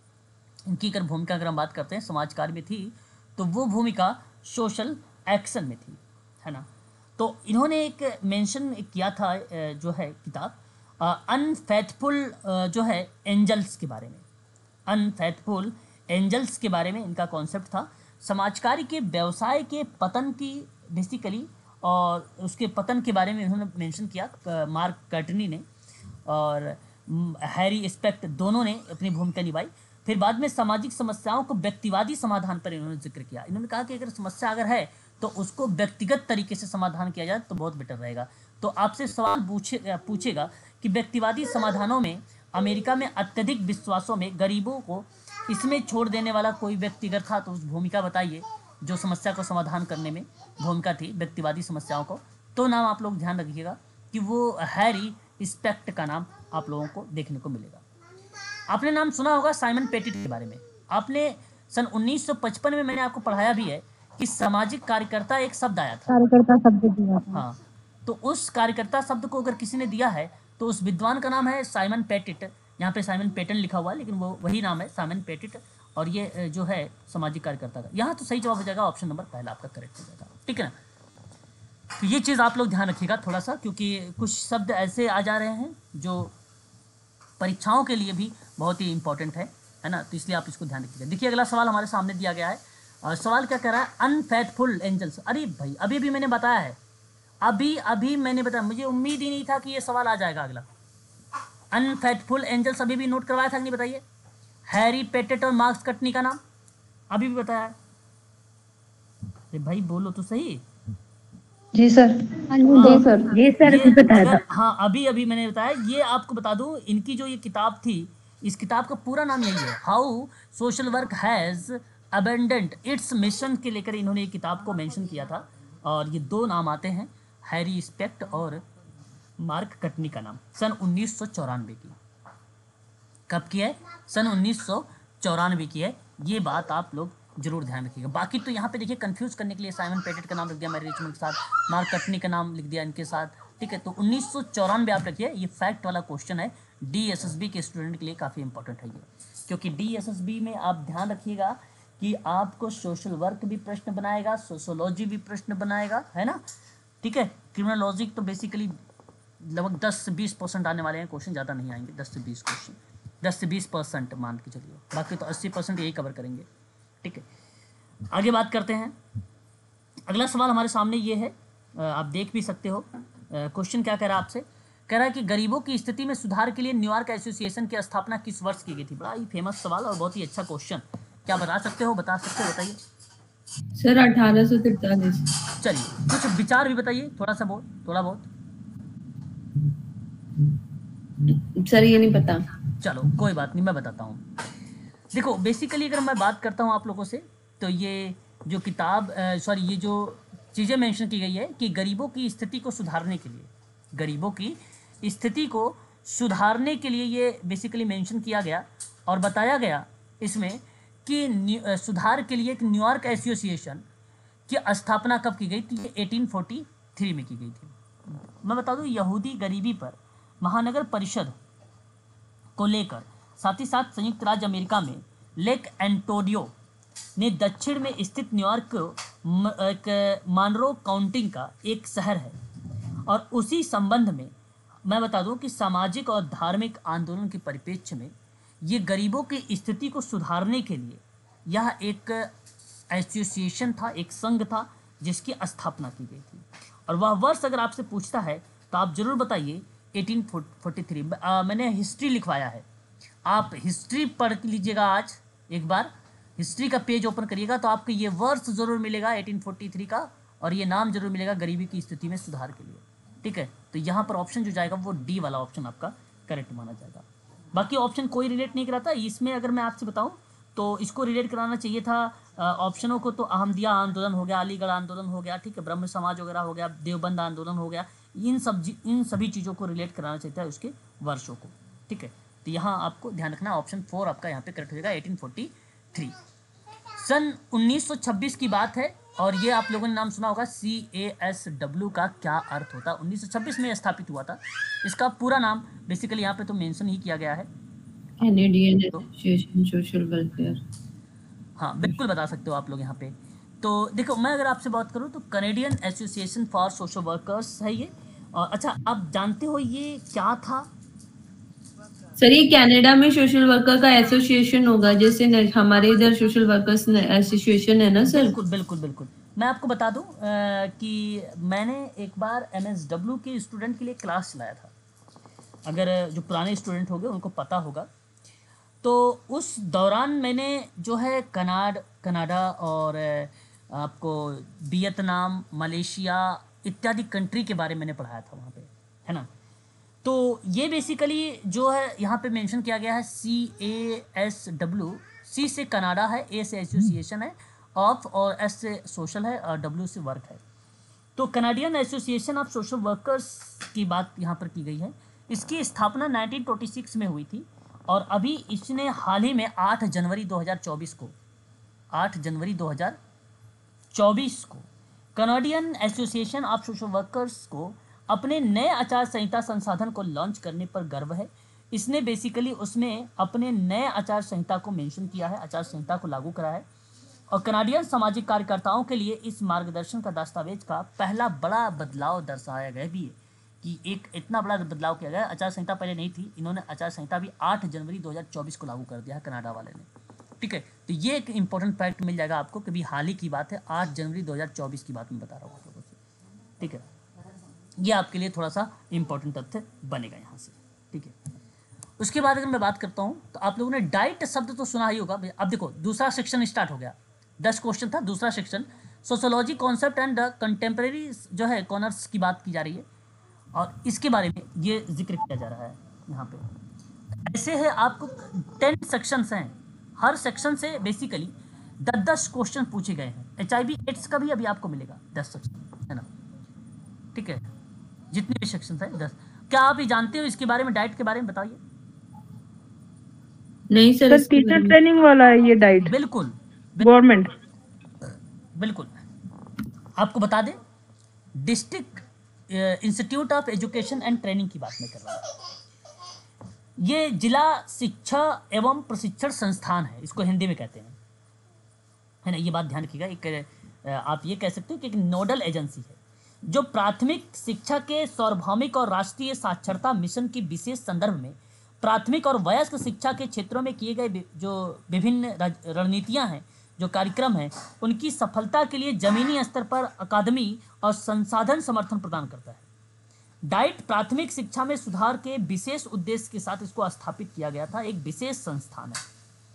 इनकी अगर भूमिका अगर हम बात करते हैं समाज कार्य में थी, तो वो भूमिका सोशल एक्शन में थी, है ना। तो इन्होंने एक मेंशन किया था जो है किताब अनफेथफुल जो है एंजल्स के बारे में। अनफेथफुल एंजल्स के बारे में इनका कॉन्सेप्ट था। समाजकारी के व्यवसाय के पतन की बेसिकली, और उसके पतन के बारे में इन्होंने मेंशन किया मार्क कर्टनी ने और हैरी स्पेक्ट, दोनों ने अपनी भूमिका निभाई। फिर बाद में सामाजिक समस्याओं को व्यक्तिवादी समाधान पर इन्होंने जिक्र किया। इन्होंने कहा कि अगर समस्या अगर है तो उसको व्यक्तिगत तरीके से समाधान किया जाए तो बहुत बेटर रहेगा। तो आपसे सवाल पूछेगा कि व्यक्तिवादी समाधानों में अमेरिका में अत्यधिक विश्वासों में गरीबों को इसमें छोड़ देने वाला कोई व्यक्ति अगर था तो उस भूमिका बताइए जो समस्या को समाधान करने में भूमिका थी व्यक्तिवादी समस्याओं को। तो नाम आप लोग ध्यान रखिएगा कि वो हैरी स्पेक्ट का नाम आप लोगों को देखने को मिलेगा। आपने नाम सुना होगा साइमन पेटिट के बारे में। आपने सन 1955 में मैंने आपको पढ़ाया भी है कि सामाजिक कार्यकर्ता एक शब्द आया था। कार्यकर्ता शब्द दिया था। हाँ, तो उस कार्यकर्ता शब्द को अगर किसी ने दिया है तो उस विद्वान का नाम है साइमन पेटिट। यहाँ पे साइमन पेटन लिखा हुआ है लेकिन वो वही नाम है, साइमन पेटिट। और ये जो है सामाजिक कार्यकर्ता का, यहाँ तो सही जवाब हो जाएगा ऑप्शन नंबर पहला आपका करेक्ट हो जाएगा। ठीक है ना। तो ये चीज़ आप लोग ध्यान रखिएगा थोड़ा सा, क्योंकि कुछ शब्द ऐसे आ जा रहे हैं जो परीक्षाओं के लिए भी बहुत ही इंपॉर्टेंट है ना। तो इसलिए आप इसको ध्यान रखिएगा। देखिए अगला सवाल हमारे सामने दिया गया है और सवाल क्या कह रहा है, अनफेथफुल एंजल्स। अरे भाई अभी भी मैंने बताया है, अभी मैंने बताया, मुझे उम्मीद ही नहीं था कि ये सवाल आ जाएगा अगला। अनफेथफुल एंजल्स अभी भी नोट करवाया था कि नहीं बताइए। हैरी पेटेट और मार्क्स कटनी का नाम अभी भी बताया है। अरे भाई बोलो तो सही। जी सर। जी सर। जी सर, ये अभी बताया अगर था। हाँ अभी मैंने बताया। ये आपको बता दूं, इनकी जो ये किताब थी, इस किताब का पूरा नाम यही है, how social work has abandoned its mission के लेकर इन्होंने ये किताब को मेंशन किया था। और ये दो नाम आते हैं, हैरी स्पेक्ट और मार्क कटनी का नाम। सन 1994 की। कब की है? सन 1994 की है। ये बात आप लोग जरूर ध्यान रखिएगा। बाकी तो यहाँ पे देखिए कंफ्यूज करने के लिए साइमन पेटेट का नाम लिख दिया मैरी रिचमंड के साथ, मार्क कटनी का नाम लिख दिया इनके साथ। ठीक है, तो 1994 आप रखिए। ये फैक्ट वाला क्वेश्चन है, DSSB के स्टूडेंट के लिए काफ़ी इंपॉर्टेंट है ये, क्योंकि DSSB में आप ध्यान रखिएगा कि आपको सोशल वर्क भी प्रश्न बनाएगा, सोशोलॉजी भी प्रश्न बनाएगा, है ना। ठीक है, क्रिमिनोलॉजी तो बेसिकली लगभग 10 से 20% आने वाले हैं क्वेश्चन, ज़्यादा नहीं आएंगे। 10 से 20 क्वेश्चन, 10 से 20% मान के चलिए, बाकी तो 80% यही कवर करेंगे। ठीक है, आगे बात करते हैं। अगला सवाल हमारे सामने ये है, आप देख भी सकते हो। क्वेश्चन क्या कह रहा है आपसे, कह रहा है कि गरीबों की स्थिति में सुधार के लिए न्यूयॉर्क एसोसिएशन की स्थापना किस वर्ष की गई थी। बड़ा ही फेमस सवाल और बहुत ही अच्छा क्वेश्चन। क्या बता सकते हो? बताइए सर 1843। चलिए कुछ विचार भी बताइए, थोड़ा बहुत। सर ये नहीं पता। चलो कोई बात नहीं, मैं बताता हूँ। देखो बेसिकली अगर मैं बात करता हूँ आप लोगों से, तो ये जो किताब ये जो चीज़ें मेंशन की गई है कि गरीबों की स्थिति को सुधारने के लिए ये बेसिकली मेंशन किया गया और बताया गया इसमें कि सुधार के लिए एक न्यूयॉर्क एसोसिएशन की स्थापना कब की गई थी। ये 1843 में की गई थी। मैं बता दूँ, यहूदी गरीबी पर महानगर परिषद को लेकर, साथ ही साथ संयुक्त राज्य अमेरिका में लेक एंटोनियो ने दक्षिण में स्थित न्यूयॉर्क एक मानरो काउंटी का एक शहर है। और उसी संबंध में मैं बता दूं कि सामाजिक और धार्मिक आंदोलन के परिप्रेक्ष्य में ये गरीबों की स्थिति को सुधारने के लिए यह एक एसोसिएशन था, एक संघ था जिसकी स्थापना की गई थी। और वह वर्ष अगर आपसे पूछता है तो आप जरूर बताइए 1843। मैंने हिस्ट्री लिखवाया है, आप हिस्ट्री पढ़ लीजिएगा। आज एक बार हिस्ट्री का पेज ओपन करिएगा तो आपको ये वर्ष जरूर मिलेगा 1843 का, और ये नाम जरूर मिलेगा गरीबी की स्थिति में सुधार के लिए। ठीक है, तो यहाँ पर ऑप्शन जो जाएगा वो डी वाला ऑप्शन आपका करेक्ट माना जाएगा। बाकी ऑप्शन कोई रिलेट नहीं कराता इसमें। अगर मैं आपसे बताऊं तो इसको रिलेट कराना चाहिए था ऑप्शनों को, तो अहमदिया आंदोलन हो गया, अलीगढ़ आंदोलन हो गया, ठीक है, ब्रह्म समाज वगैरह हो गया, देवबंद आंदोलन हो गया, इन सभी चीज़ों को रिलेट कराना चाहिए था उसके वर्षों को। ठीक है, तो यहाँ आपको ध्यान रखना ऑप्शन 4 आपका यहाँ पे करेक्ट हो जाएगा 1843। सन 1926 की बात है और ये आप लोगों ने नाम सुना होगा CASW का क्या अर्थ होता है। 1926 में स्थापित हुआ था। इसका पूरा नाम बेसिकली यहाँ पे तो मेंशन ही किया गया है, कैनेडियन एसोसिएशन सोशल वेलफेयर। हाँ बिल्कुल बता सकते हो आप लोग यहाँ पे। तो देखो मैं अगर आपसे बात करूँ तो Canadian association for social workers है ये। और अच्छा आप जानते हो ये क्या था? सर ये कनाडा में सोशल वर्कर का एसोसिएशन होगा, जैसे हमारे इधर सोशल वर्कर्स एसोसिएशन है ना सर। बिल्कुल बिल्कुल बिल्कुल। मैं आपको बता दूं कि मैंने एक बार MSW के स्टूडेंट के लिए क्लास चलाया था। अगर जो पुराने स्टूडेंट होंगे उनको पता होगा। तो उस दौरान मैंने जो है कनाडा और आपको वियतनाम, मलेशिया इत्यादि कंट्री के बारे में मैंने पढ़ाया था वहाँ पे, है ना। तो ये बेसिकली जो है यहाँ पे मेंशन किया गया है CASW। C से कनाडा है, A से एसोसिएशन है, ऑफ और S से सोशल है और W से वर्क है। तो Canadian association of social workers की बात यहाँ पर की गई है। इसकी स्थापना 1926 में हुई थी और अभी इसने हाल ही में 8 जनवरी 2024 को Canadian association of social workers को अपने नए आचार संहिता संसाधन को लॉन्च करने पर गर्व है। इसने बेसिकली उसमें अपने नए आचार संहिता को मेंशन किया है, आचार संहिता को लागू करा है। और कनाडियन सामाजिक कार्यकर्ताओं के लिए इस मार्गदर्शन का दस्तावेज का पहला बड़ा बदलाव दर्शाया गया भी है कि एक इतना बड़ा बदलाव किया गया। आचार संहिता पहले नहीं थी, इन्होंने आचार संहिता भी 8 जनवरी 2024 को लागू कर दिया है कनाडा वाले ने, ठीक है। तो ये एक इंपॉर्टेंट फैक्ट मिल जाएगा आपको कि भी हाल ही की बात है, 8 जनवरी 2024 की बात मैं बता रहा हूँ आप लोगों से, ठीक है। ये आपके लिए थोड़ा सा इंपॉर्टेंट तथ्य बनेगा यहाँ से, ठीक है। उसके बाद अगर मैं बात करता हूँ तो आप लोगों ने डाइट शब्द तो सुना ही होगा। अब देखो दूसरा सेक्शन स्टार्ट हो गया, 10 क्वेश्चन था दूसरा section. Sociology concept and contemporary जो है कॉर्नर्स की बात की जा रही है और इसके बारे में ये जिक्र किया जा रहा है यहाँ पे। ऐसे है आपको 10 सेक्शंस हैं, हर सेक्शन से बेसिकली 10-10 क्वेश्चन पूछे गए हैं। HIV एड्स का भी अभी आपको मिलेगा 10 सेक्शन, है ना, ठीक है। जितने भी सेक्शन है 10। क्या आप ये जानते हो इसके बारे में, डाइट के बारे में बताइए। नहीं सर, टीचर ट्रेनिंग वाला है ये डाइट, बिल्कुल गवर्नमेंट। बिल्कुल आपको बता दें, district institute of education and training की बात मैं कर रहा हूँ। ये जिला शिक्षा एवं प्रशिक्षण संस्थान है, इसको हिंदी में कहते हैं, है ना। ये बात ध्यान रखिएगा। एक आप ये कह सकते हो कि एक नोडल एजेंसी है जो प्राथमिक शिक्षा के सार्वभौमिक और राष्ट्रीय साक्षरता मिशन के विशेष संदर्भ में प्राथमिक और वयस्क शिक्षा के क्षेत्रों में किए गए जो विभिन्न रणनीतियां हैं, जो कार्यक्रम हैं, उनकी सफलता के लिए जमीनी स्तर पर अकादमी और संसाधन समर्थन प्रदान करता है। डाइट प्राथमिक शिक्षा में सुधार के विशेष उद्देश्य के साथ इसको स्थापित किया गया था, एक विशेष संस्थान है।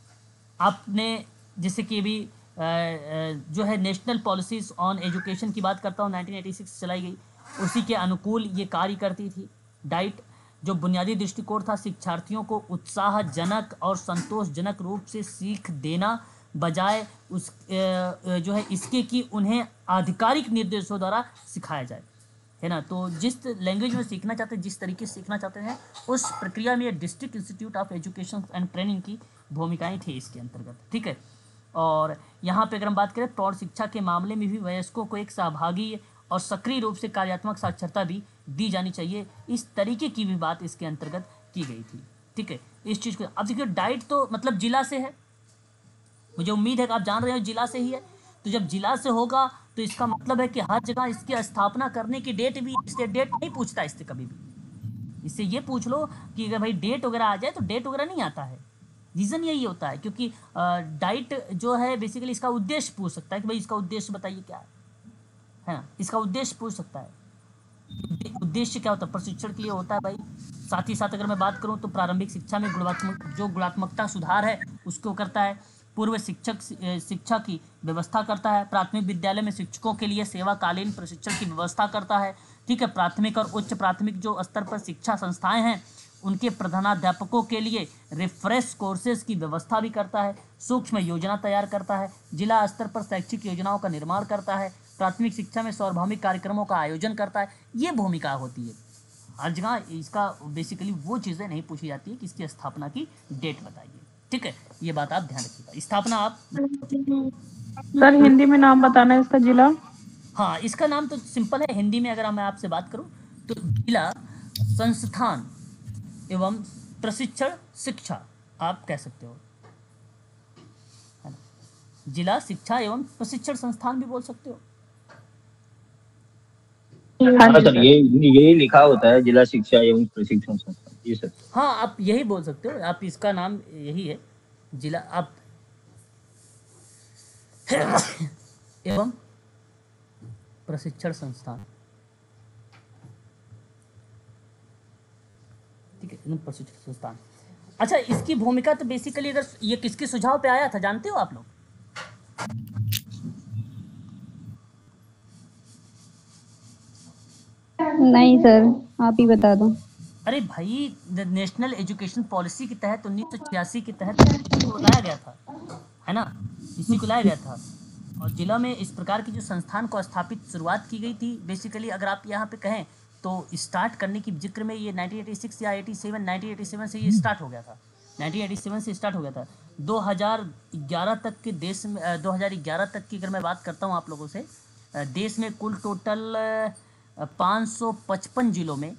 आपने जैसे कि अभी जो है नेशनल पॉलिसीज ऑन एजुकेशन की बात करता हूँ, 1986 चलाई गई, उसी के अनुकूल ये कार्य करती थी। डाइट जो बुनियादी दृष्टिकोण था शिक्षार्थियों को उत्साहजनक और संतोषजनक रूप से सीख देना बजाय उस जो है इसके कि उन्हें आधिकारिक निर्देशों द्वारा सिखाया जाए, है ना। तो जिस लैंग्वेज में सीखना चाहते हैं, जिस तरीके से सीखना चाहते हैं, उस प्रक्रिया में district institute of education and training की भूमिकाएं थी इसके अंतर्गत, ठीक है। और यहाँ पे अगर हम बात करें प्रौढ़ शिक्षा के मामले में भी वयस्कों को एक सहभागी और सक्रिय रूप से कार्यात्मक साक्षरता भी दी जानी चाहिए, इस तरीके की भी बात इसके अंतर्गत की गई थी, ठीक है। इस चीज़ को अब देखिए, डाइट तो मतलब जिला से है, मुझे उम्मीद है कि आप जान रहे हो जिला से ही है। तो जब जिला से होगा तो इसका मतलब है कि हर जगह इसकी स्थापना करने की डेट भी, इससे डेट नहीं पूछता इससे कभी भी। इससे ये पूछ लो कि अगर भाई डेट वगैरह आ जाए तो डेट वगैरह नहीं आता है। रीज़न यही होता है क्योंकि डाइट जो है बेसिकली इसका उद्देश्य पूछ सकता है कि भाई इसका उद्देश्य बताइए क्या है ना, इसका उद्देश्य पूछ सकता है। उद्देश्य क्या होता है? प्रशिक्षण के लिए होता है भाई। साथ ही साथ अगर मैं बात करूं तो प्रारंभिक शिक्षा में गुणात्मकता सुधार है उसको करता है। पूर्व शिक्षा की व्यवस्था करता है। प्राथमिक विद्यालय में शिक्षकों के लिए सेवाकालीन प्रशिक्षण की व्यवस्था करता है, ठीक है। प्राथमिक और उच्च प्राथमिक जो स्तर पर शिक्षा संस्थाएं हैं उनके प्रधानाध्यापकों के लिए रिफ्रेश कोर्सेज की व्यवस्था भी करता है। सूक्ष्म योजना तैयार करता है। जिला स्तर पर शैक्षिक योजनाओं का निर्माण करता है। प्राथमिक शिक्षा में सार्वभौमिक कार्यक्रमों का आयोजन करता है। ये भूमिका होती है। हर जगह इसका बेसिकली वो चीज़ें नहीं पूछी जाती है कि इसकी स्थापना की डेट बताइए। ठीक है, ये बात आप ध्यान रखिएगा। स्थापना आप, सर हिंदी में नाम बताना है इसका जिला। हाँ इसका नाम तो सिंपल है, हिंदी में अगर मैं आपसे बात करूं तो जिला संस्थान एवं प्रशिक्षण शिक्षा आप कह सकते हो, है ना। जिला शिक्षा एवं प्रशिक्षण संस्थान भी बोल सकते हो। हाँ सर, यही लिखा होता है, जिला शिक्षा एवं प्रशिक्षण संस्थान। जी सर। हाँ आप यही बोल सकते हो, आप इसका नाम यही है, जिला आप एवं प्रशिक्षण संस्थान। ठीक है, एवं प्रशिक्षण संस्थान। अच्छा, इसकी भूमिका तो बेसिकली अगर ये किसके सुझाव पे आया था जानते हो आप लोग? नहीं सर, आप ही बता दो। अरे भाई, नेशनल एजुकेशन पॉलिसी के तहत 1986 के तहत इसी को लाया गया था, है ना, इसी को लाया गया था। और जिला में इस प्रकार की जो संस्थान को स्थापित शुरुआत की गई थी, बेसिकली अगर आप यहाँ पे कहें तो स्टार्ट करने की जिक्र में ये 1986 या 1987 से ये स्टार्ट हो गया था। 1987 से स्टार्ट हो गया था। 2011 तक के देश में 2011 तक की अगर मैं बात करता हूँ आप लोगों से, देश में कुल टोटल 555 जिलों में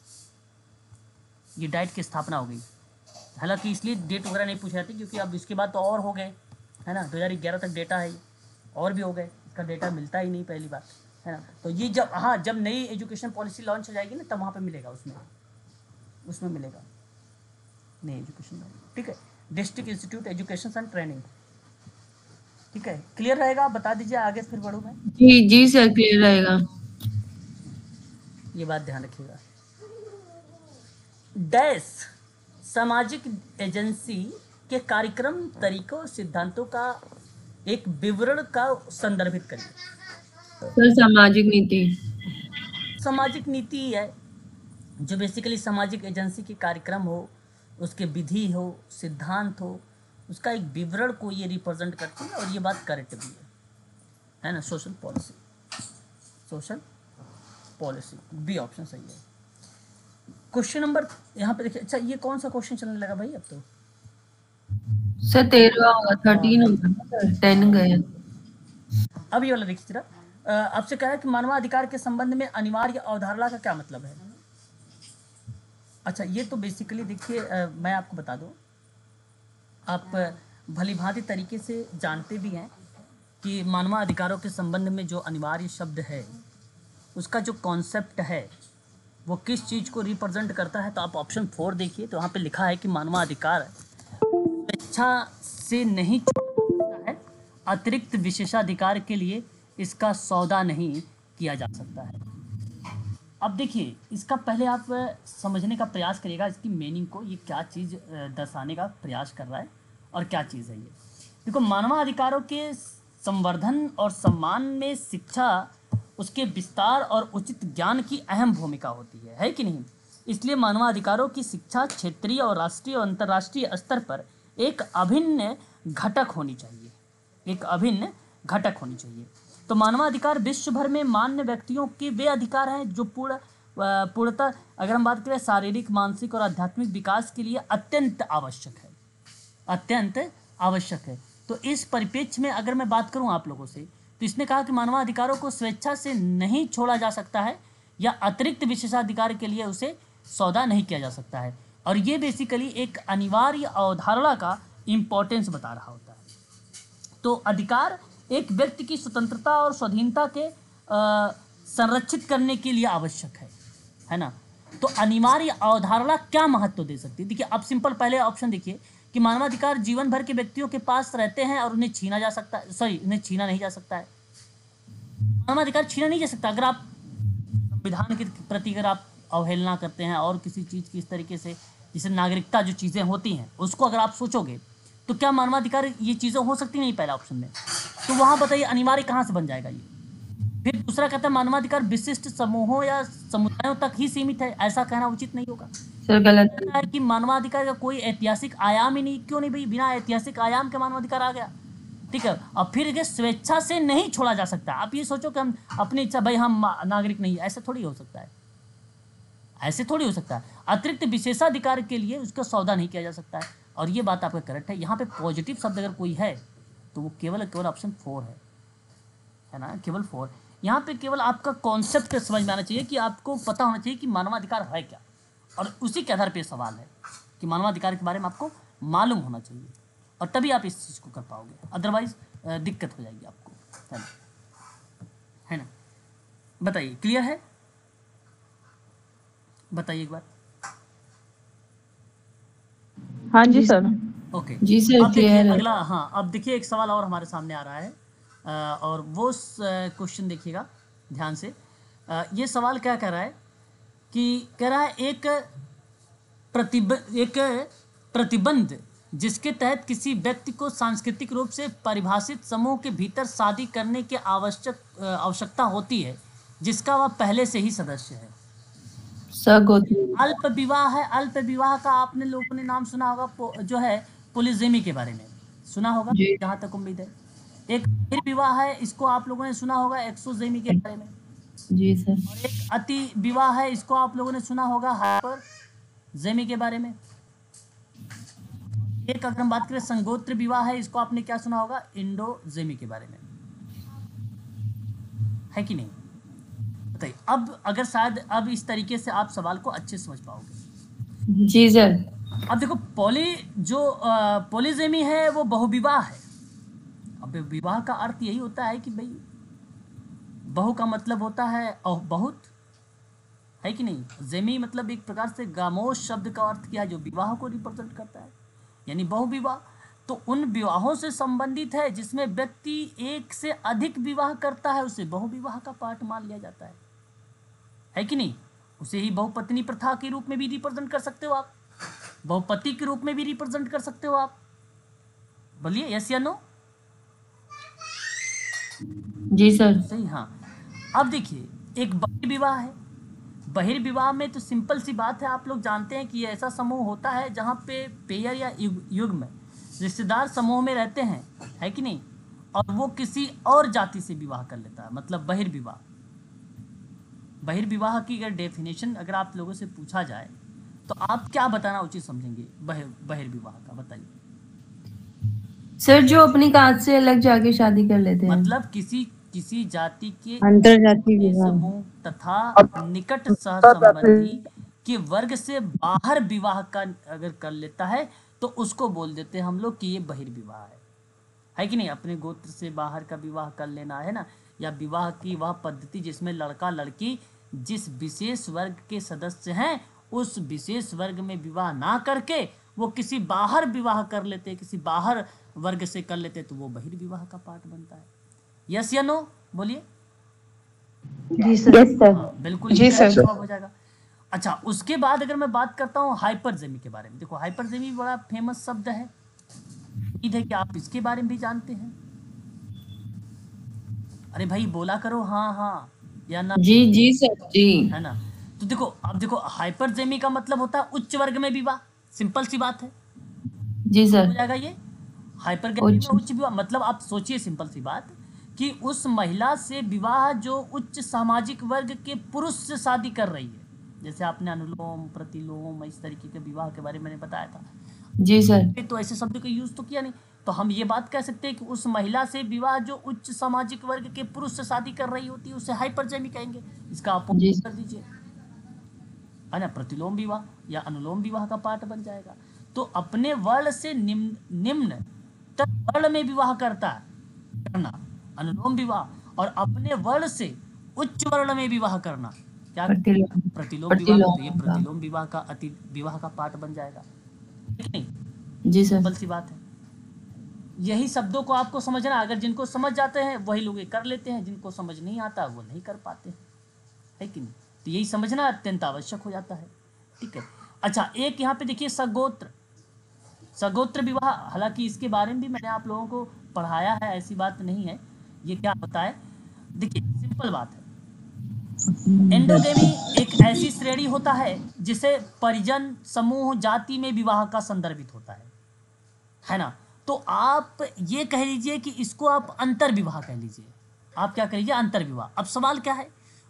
ये डाइट की स्थापना हो गई। हालांकि इसलिए डेट वगैरह नहीं पूछी जाती क्योंकि अब इसके बाद तो और हो गए, है ना। 2011 तक डेटा है, और भी हो गए, इसका डेटा मिलता ही नहीं, पहली बात, है ना। तो ये जब, हाँ, जब नई एजुकेशन पॉलिसी लॉन्च हो जाएगी ना, तब वहाँ पे मिलेगा, उसमें मिलेगा नई एजुकेशन। ठीक है, district institute education and training. ठीक है, क्लियर रहेगा? बता दीजिए, आगे फिर बढ़ूँ मैं। जी सर, क्लियर रहेगा। ये बात ध्यान रखिएगा। डैश सामाजिक एजेंसी के कार्यक्रम, तरीकों, सिद्धांतों का एक विवरण का संदर्भित करिए। सर सामाजिक नीति। सामाजिक नीति है जो बेसिकली सामाजिक एजेंसी के कार्यक्रम हो, उसके विधि हो, सिद्धांत हो, उसका एक विवरण को ये रिप्रेजेंट करती है। और ये बात करेक्ट भी है ना। Social policy, social policy B option सही है। क्वेश्चन नंबर यहाँ पे देखिए। अच्छा, ये कौन सा क्वेश्चन चलने लगा भाई अब तो? सर 13 होगा, 13 होगा सर, 10 गया। अब ये वाला देखिए जरा। आपसे कहा है कि मानवाधिकार के संबंध में अनिवार्य अवधारणा का क्या मतलब है। अच्छा, ये तो बेसिकली देखिए, मैं आपको बता दूं, आप भली भांति तरीके से जानते भी हैं कि मानवाधिकारों के संबंध में जो अनिवार्य शब्द है, उसका जो कॉन्सेप्ट है वो किस चीज़ को रिप्रेजेंट करता है। तो आप ऑप्शन 4 देखिए, तो वहाँ पे लिखा है कि मानवाधिकार स्वेच्छा से नहीं छूटा है, अतिरिक्त विशेषाधिकार के लिए इसका सौदा नहीं किया जा सकता है। अब देखिए, इसका पहले आप समझने का प्रयास करिएगा, इसकी मीनिंग को, ये क्या चीज़ दर्शाने का प्रयास कर रहा है और क्या चीज़ है ये। देखो, मानवाधिकारों के संवर्धन और सम्मान में शिक्षा, उसके विस्तार और उचित ज्ञान की अहम भूमिका होती है कि नहीं। इसलिए मानवाधिकारों की शिक्षा क्षेत्रीय और राष्ट्रीय और अंतर्राष्ट्रीय स्तर पर एक अभिन्न घटक होनी चाहिए, एक अभिन्न घटक होनी चाहिए। तो मानवाधिकार विश्व भर में मान्य व्यक्तियों के वे अधिकार हैं जो पूर्णतः अगर हम बात करें शारीरिक, मानसिक और आध्यात्मिक विकास के लिए अत्यंत आवश्यक है, अत्यंत आवश्यक है। तो इस परिप्रेक्ष्य में अगर मैं बात करूं आप लोगों से, तो इसने कहा कि मानवाधिकारों को स्वेच्छा से नहीं छोड़ा जा सकता है या अतिरिक्त विशेषाधिकार के लिए उसे सौदा नहीं किया जा सकता है। और ये बेसिकली एक अनिवार्य अवधारणा का इम्पोर्टेंस बता रहा होता है। तो अधिकार एक व्यक्ति की स्वतंत्रता और स्वाधीनता के संरक्षित करने के लिए आवश्यक है ना। तो अनिवार्य अवधारणा क्या महत्व दे सकती है? देखिए, अब सिंपल पहले ऑप्शन देखिए कि मानवाधिकार जीवन भर के व्यक्तियों के पास रहते हैं और उन्हें छीना जा सकता है, उन्हें छीना नहीं जा सकता है। मानवाधिकार छीना नहीं जा सकता। अगर आप संविधान के प्रति अगर आप अवहेलना करते हैं और किसी चीज़ की इस तरीके से, जैसे नागरिकता जो चीज़ें होती हैं उसको अगर आप सोचोगे, तो क्या मानवाधिकार ये चीज़ें हो सकती नहीं पहला ऑप्शन में? तो वहाँ बताइए अनिवार्य कहाँ से बन जाएगा ये। फिर दूसरा कहता है मानवाधिकार विशिष्ट समूहों या समुदायों तक ही सीमित है, ऐसा कहना उचित नहीं होगा। सर गलत है कि मानवाधिकार का कोई ऐतिहासिक आयाम ही नहीं। क्यों नहीं भाई? बिना ऐतिहासिक आयाम के मानवाधिकार आ गया, ठीक है। और फिर ये स्वेच्छा से नहीं छोड़ा जा सकता। आप ये सोचो कि हम अपनी इच्छा, भाई हम नागरिक नहीं, ऐसा थोड़ी हो सकता है। ऐसे थोड़ी हो सकता है। अतिरिक्त विशेषाधिकार के लिए उसका सौदा नहीं किया जा सकता है। और ये बात आपका करेक्ट है। यहाँ पे पॉजिटिव शब्द अगर कोई है तो वो केवल ऑप्शन 4 है ना, केवल 4। यहाँ पे केवल आपका कॉन्सेप्ट समझ में आना चाहिए कि आपको पता होना चाहिए कि मानवाधिकार है क्या, और उसी के आधार पर सवाल है कि मानवाधिकार के बारे में आपको मालूम होना चाहिए, और तभी आप इस चीज़ को कर पाओगे, अदरवाइज दिक्कत हो जाएगी आपको, है ना। बताइए, क्लियर है? बताइए एक बार। हाँ जी सर। ओके जी सर, अब देखिए क्लियर है। अगला, हाँ अब देखिए एक सवाल और हमारे सामने आ रहा है, और वो क्वेश्चन देखिएगा ध्यान से। ये सवाल क्या कह रहा है कि कह रहा है एक प्रतिबंध जिसके तहत किसी व्यक्ति को सांस्कृतिक रूप से परिभाषित समूह के भीतर शादी करने की आवश्यकता होती है, जिसका वह पहले से ही सदस्य है। सगोत्री। अल्प विवाह है। अल्प विवाह का आपने लोगों ने नाम सुना होगा, जो है पोलिजेमी के बारे में सुना होगा, जी जहाँ तक उम्मीद है। एक बहिर्विवाह है, इसको आप लोगों ने सुना होगा, एक्सोजेमी के बारे में। जी सर। और एक अति विवाह है, इसको आप लोगों ने सुना होगा, हाइपरजेमी के बारे में। एक अगर हम बात करें संगोत्र विवाह है, इसको आपने क्या सुना होगा, इंडोजेमी के बारे में, है कि नहीं? बताइए। अब अगर शायद अब इस तरीके से आप सवाल को अच्छे समझ पाओगे। जी सर। अब देखो पॉलीजेमी है वो बहुविवाह है। अब विवाह का अर्थ यही होता है कि भाई बहु का मतलब होता है बहुत, है कि नहीं? जेमी मतलब एक प्रकार से गामोश शब्द का अर्थ किया है जो विवाह को रिप्रेजेंट करता है, यानी बहुविवाह। तो उन विवाहों से संबंधित है जिसमें व्यक्ति एक से अधिक विवाह करता है, उसे बहुविवाह का पार्ट मान लिया जाता है कि नहीं? उसे ही बहुपत्नी प्रथा के रूप में भी रिप्रेजेंट कर सकते हो आप, बहुपति के रूप में भी रिप्रेजेंट कर सकते हो आप। बोलिए यस या नो? जी सर। सही, हाँ। अब देखिए एक बहिर्विवाह है। बहिर्विवाह में तो सिंपल सी बात है, आप लोग जानते हैं कि ये ऐसा समूह होता है जहाँ पे पेयर या युग्म रिश्तेदार समूह में रहते हैं, है कि नहीं? और वो किसी और जाति से विवाह कर लेता है, मतलब बहिर्विवाह। बहिर्विवाह की अगर डेफिनेशन अगर आप लोगों से पूछा जाए तो आप क्या बताना उचित समझेंगे बहिर्विवाह का? बताइए सर, जो अपनी कास्ट से अलग जाके शादी कर लेते हैं, मतलब किसी जाति के अंतरजातीय विवाह। समूह तथा निकट सहसंबंधी के वर्ग से बाहर विवाह का अगर कर लेता है तो उसको बोल देते हैं हम लोग कि ये बहिर्विवाह है कि नहीं? अपने गोत्र से बाहर का विवाह कर लेना, है ना, या विवाह की वह पद्धति जिसमें लड़का लड़की जिस विशेष वर्ग के सदस्य हैं उस विशेष वर्ग में विवाह ना करके वो किसी बाहर विवाह कर लेते, किसी बाहर वर्ग से कर लेते, तो वो बहिर्विवाह का पार्ट बनता है। यस या नो? बोलिए। जी सर। Yes sir. हाँ, बिल्कुल जी सर। जवाब हो जाएगा। अच्छा, उसके बाद अगर मैं बात करता हूँ हाइपरजेमी के बारे में। देखो हाइपरजेमी बड़ा फेमस शब्द है, उम्मीद है कि आप इसके बारे में भी जानते हैं। अरे भाई बोला करो हाँ हाँ या ना। जी जी सर जी। है ना? तो देखो, अब देखो हाइपरजेमी का मतलब होता है उच्च वर्ग में विवाह। सिंपल सी बात है, जी सर। हो जाएगा ये हाइपरजेमी में उच्च विवाह। मतलब आप सोचिए सिंपल सी बात कि उस महिला से विवाह जो उच्च सामाजिक वर्ग के पुरुष से शादी कर रही है, जैसे आपने अनुलोम प्रतिलोम इस तरीके के विवाह के बारे में मैंने बताया था। जी सर। तो ऐसे शब्द का यूज तो किया नहीं, तो हम ये बात कह सकते हैं कि उस महिला से विवाह जो उच्च सामाजिक वर्ग के पुरुष से शादी कर रही होती है उसे हाइपरजेमी कहेंगे। इसका अपोजिट कर दीजिए, है ना, प्रतिलोम विवाह या अनुलोम विवाह का पार्ट बन जाएगा। तो अपने वर्ण से निम्न तक वर्ण में विवाह करना अनुलोम विवाह, और अपने वर्ण से उच्च वर्ण में विवाह करना क्या? प्रतिलोम विवाह। तो ये प्रतिलोम विवाह का अति विवाह का पार्ट बन जाएगा, ठीक नहीं? जी सर। सिंपल सी बात है। यही शब्दों को आपको समझना, अगर जिनको समझ जाते हैं वही लोग ये कर लेते हैं, जिनको समझ नहीं आता वो नहीं कर पाते, है कि नहीं? तो यही समझना अत्यंत आवश्यक हो जाता है, ठीक है। अच्छा, एक यहाँ पे देखिए सगोत्र विवाह। हालांकि इसके बारे में भी मैंने आप लोगों को पढ़ाया है, ऐसी बात नहीं है। ये क्या होता है? देखिए सिंपल बात है, एंडोगेमी एक ऐसी श्रेणी होता है जिसे परिजन समूह जाति में विवाह का संदर्भित होता है ना? तो आप ये कह लीजिए कि इसको आप अंतर विवाह कह लीजिए। आप क्या कह लीजिए? अंतर विवाह। अब सवाल क्या है,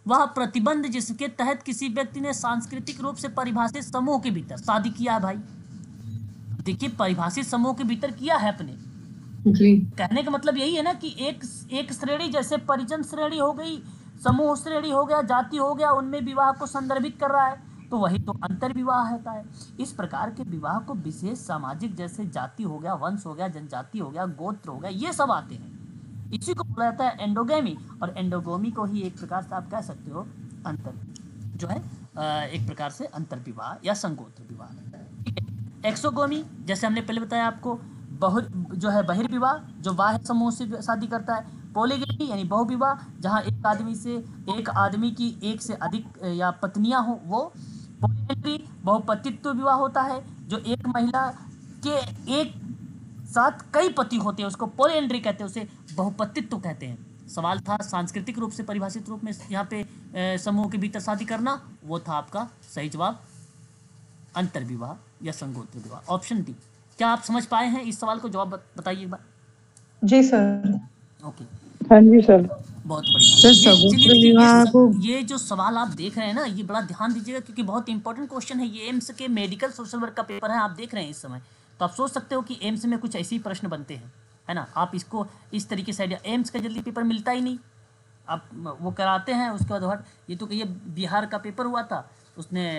वह प्रतिबंध जिसके तहत किसी व्यक्ति ने सांस्कृतिक रूप से परिभाषित समूह के भीतर शादी किया है। भाई देखिए, परिभाषित समूह के भीतर किया है अपने जी। कहने का मतलब यही है ना कि एक श्रेणी, जैसे परिजन श्रेणी हो गई, समूह श्रेणी हो गया, जाति हो गया, उनमें विवाह को संदर्भित कर रहा है, तो वही तो अंतर विवाह होता है। इस प्रकार के विवाह को विशेष सामाजिक, जैसे जाति हो गया, वंश हो गया, जनजाति हो गया, गोत्र हो गया, ये सब आते हैं। इसी को बोला जाता है एंडोगेमी, और एंडोगोमी को ही एक प्रकार से आप कह सकते हो अंतर, जो है एक प्रकार से अंतर विवाह या संगोत्र विवाह। ठीक है। एक्सोगोमी, जैसे हमने पहले बताया आपको, जो है बहिर्विवाह, जो बाह्य समूह से शादी करता है। पॉलीगैमी यानी बहुविवाह, जहाँ एक आदमी की एक से अधिक या पत्नियां हो, वो। पॉलीएंड्री बहुपतित्व विवाह होता है, जो एक महिला के एक साथ कई पति होते हैं, उसको पॉलीएंड्री कहते हैं, उसे बहुपतित्व कहते हैं। सवाल था सांस्कृतिक रूप से परिभाषित रूप में यहाँ पे समूह के भीतर शादी करना, वो था आपका सही जवाब अंतर विवाह या संगोत्र विवाह, ऑप्शन डी। क्या आप समझ पाए हैं इस सवाल को? जवाब बताइए एक बार। जी सर। ओके, हाँ जी सर। बहुत बढ़िया। सर, संगोत्र विवाह को ये जो सवाल आप देख रहे हैं ना, ये बड़ा ध्यान दीजिएगा, क्योंकि बहुत इंपॉर्टेंट क्वेश्चन है। ये एम्स के मेडिकल सोशल वर्क का पेपर है, आप देख रहे हैं इस समय, तो आप सोच सकते हो कि एम्स में कुछ ऐसे ही प्रश्न बनते हैं, है ना। आप इसको इस तरीके से, एम्स का जल्दी पेपर मिलता ही नहीं, आप वो कराते हैं, उसके बाद ये तो ये बिहार का पेपर हुआ था, उसने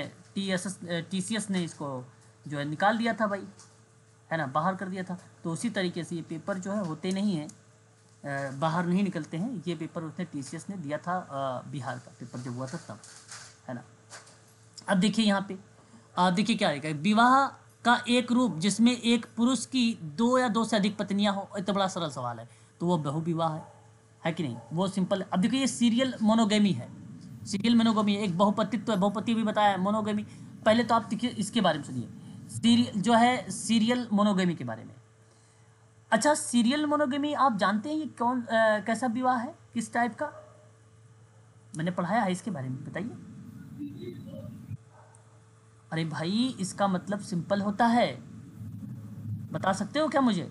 TCS ने इसको जो है निकाल दिया था भाई, है ना, बाहर कर दिया था। तो उसी तरीके से ये पेपर जो है होते नहीं हैं, बाहर नहीं निकलते हैं। ये पेपर उसने TCS ने दिया था, बिहार का पेपर जब हुआ था तब, है ना। अब देखिए यहाँ पे देखिए क्या रहेगा, विवाह का एक रूप जिसमें एक पुरुष की 2 या 2 से अधिक पत्नियां हो, इतना बड़ा सरल सवाल है, तो वो बहुविवाह है कि नहीं? वो सिंपल। अब देखिए ये सीरियल मोनोगेमी है, सीरियल मोनोगेमी एक बहुपतित्व है, बहुपति भी बताया है, मोनोगेमी। पहले तो आप देखिए इसके बारे में सुनिए, सीरियल जो है सीरियल मोनोगेमी के बारे में। अच्छा, सीरियल मोनोगेमी आप जानते हैं ये कौन कैसा विवाह है, किस टाइप का? मैंने पढ़ाया है इसके बारे में, बताइए। अरे भाई, इसका मतलब सिंपल होता है, बता सकते हो क्या मुझे?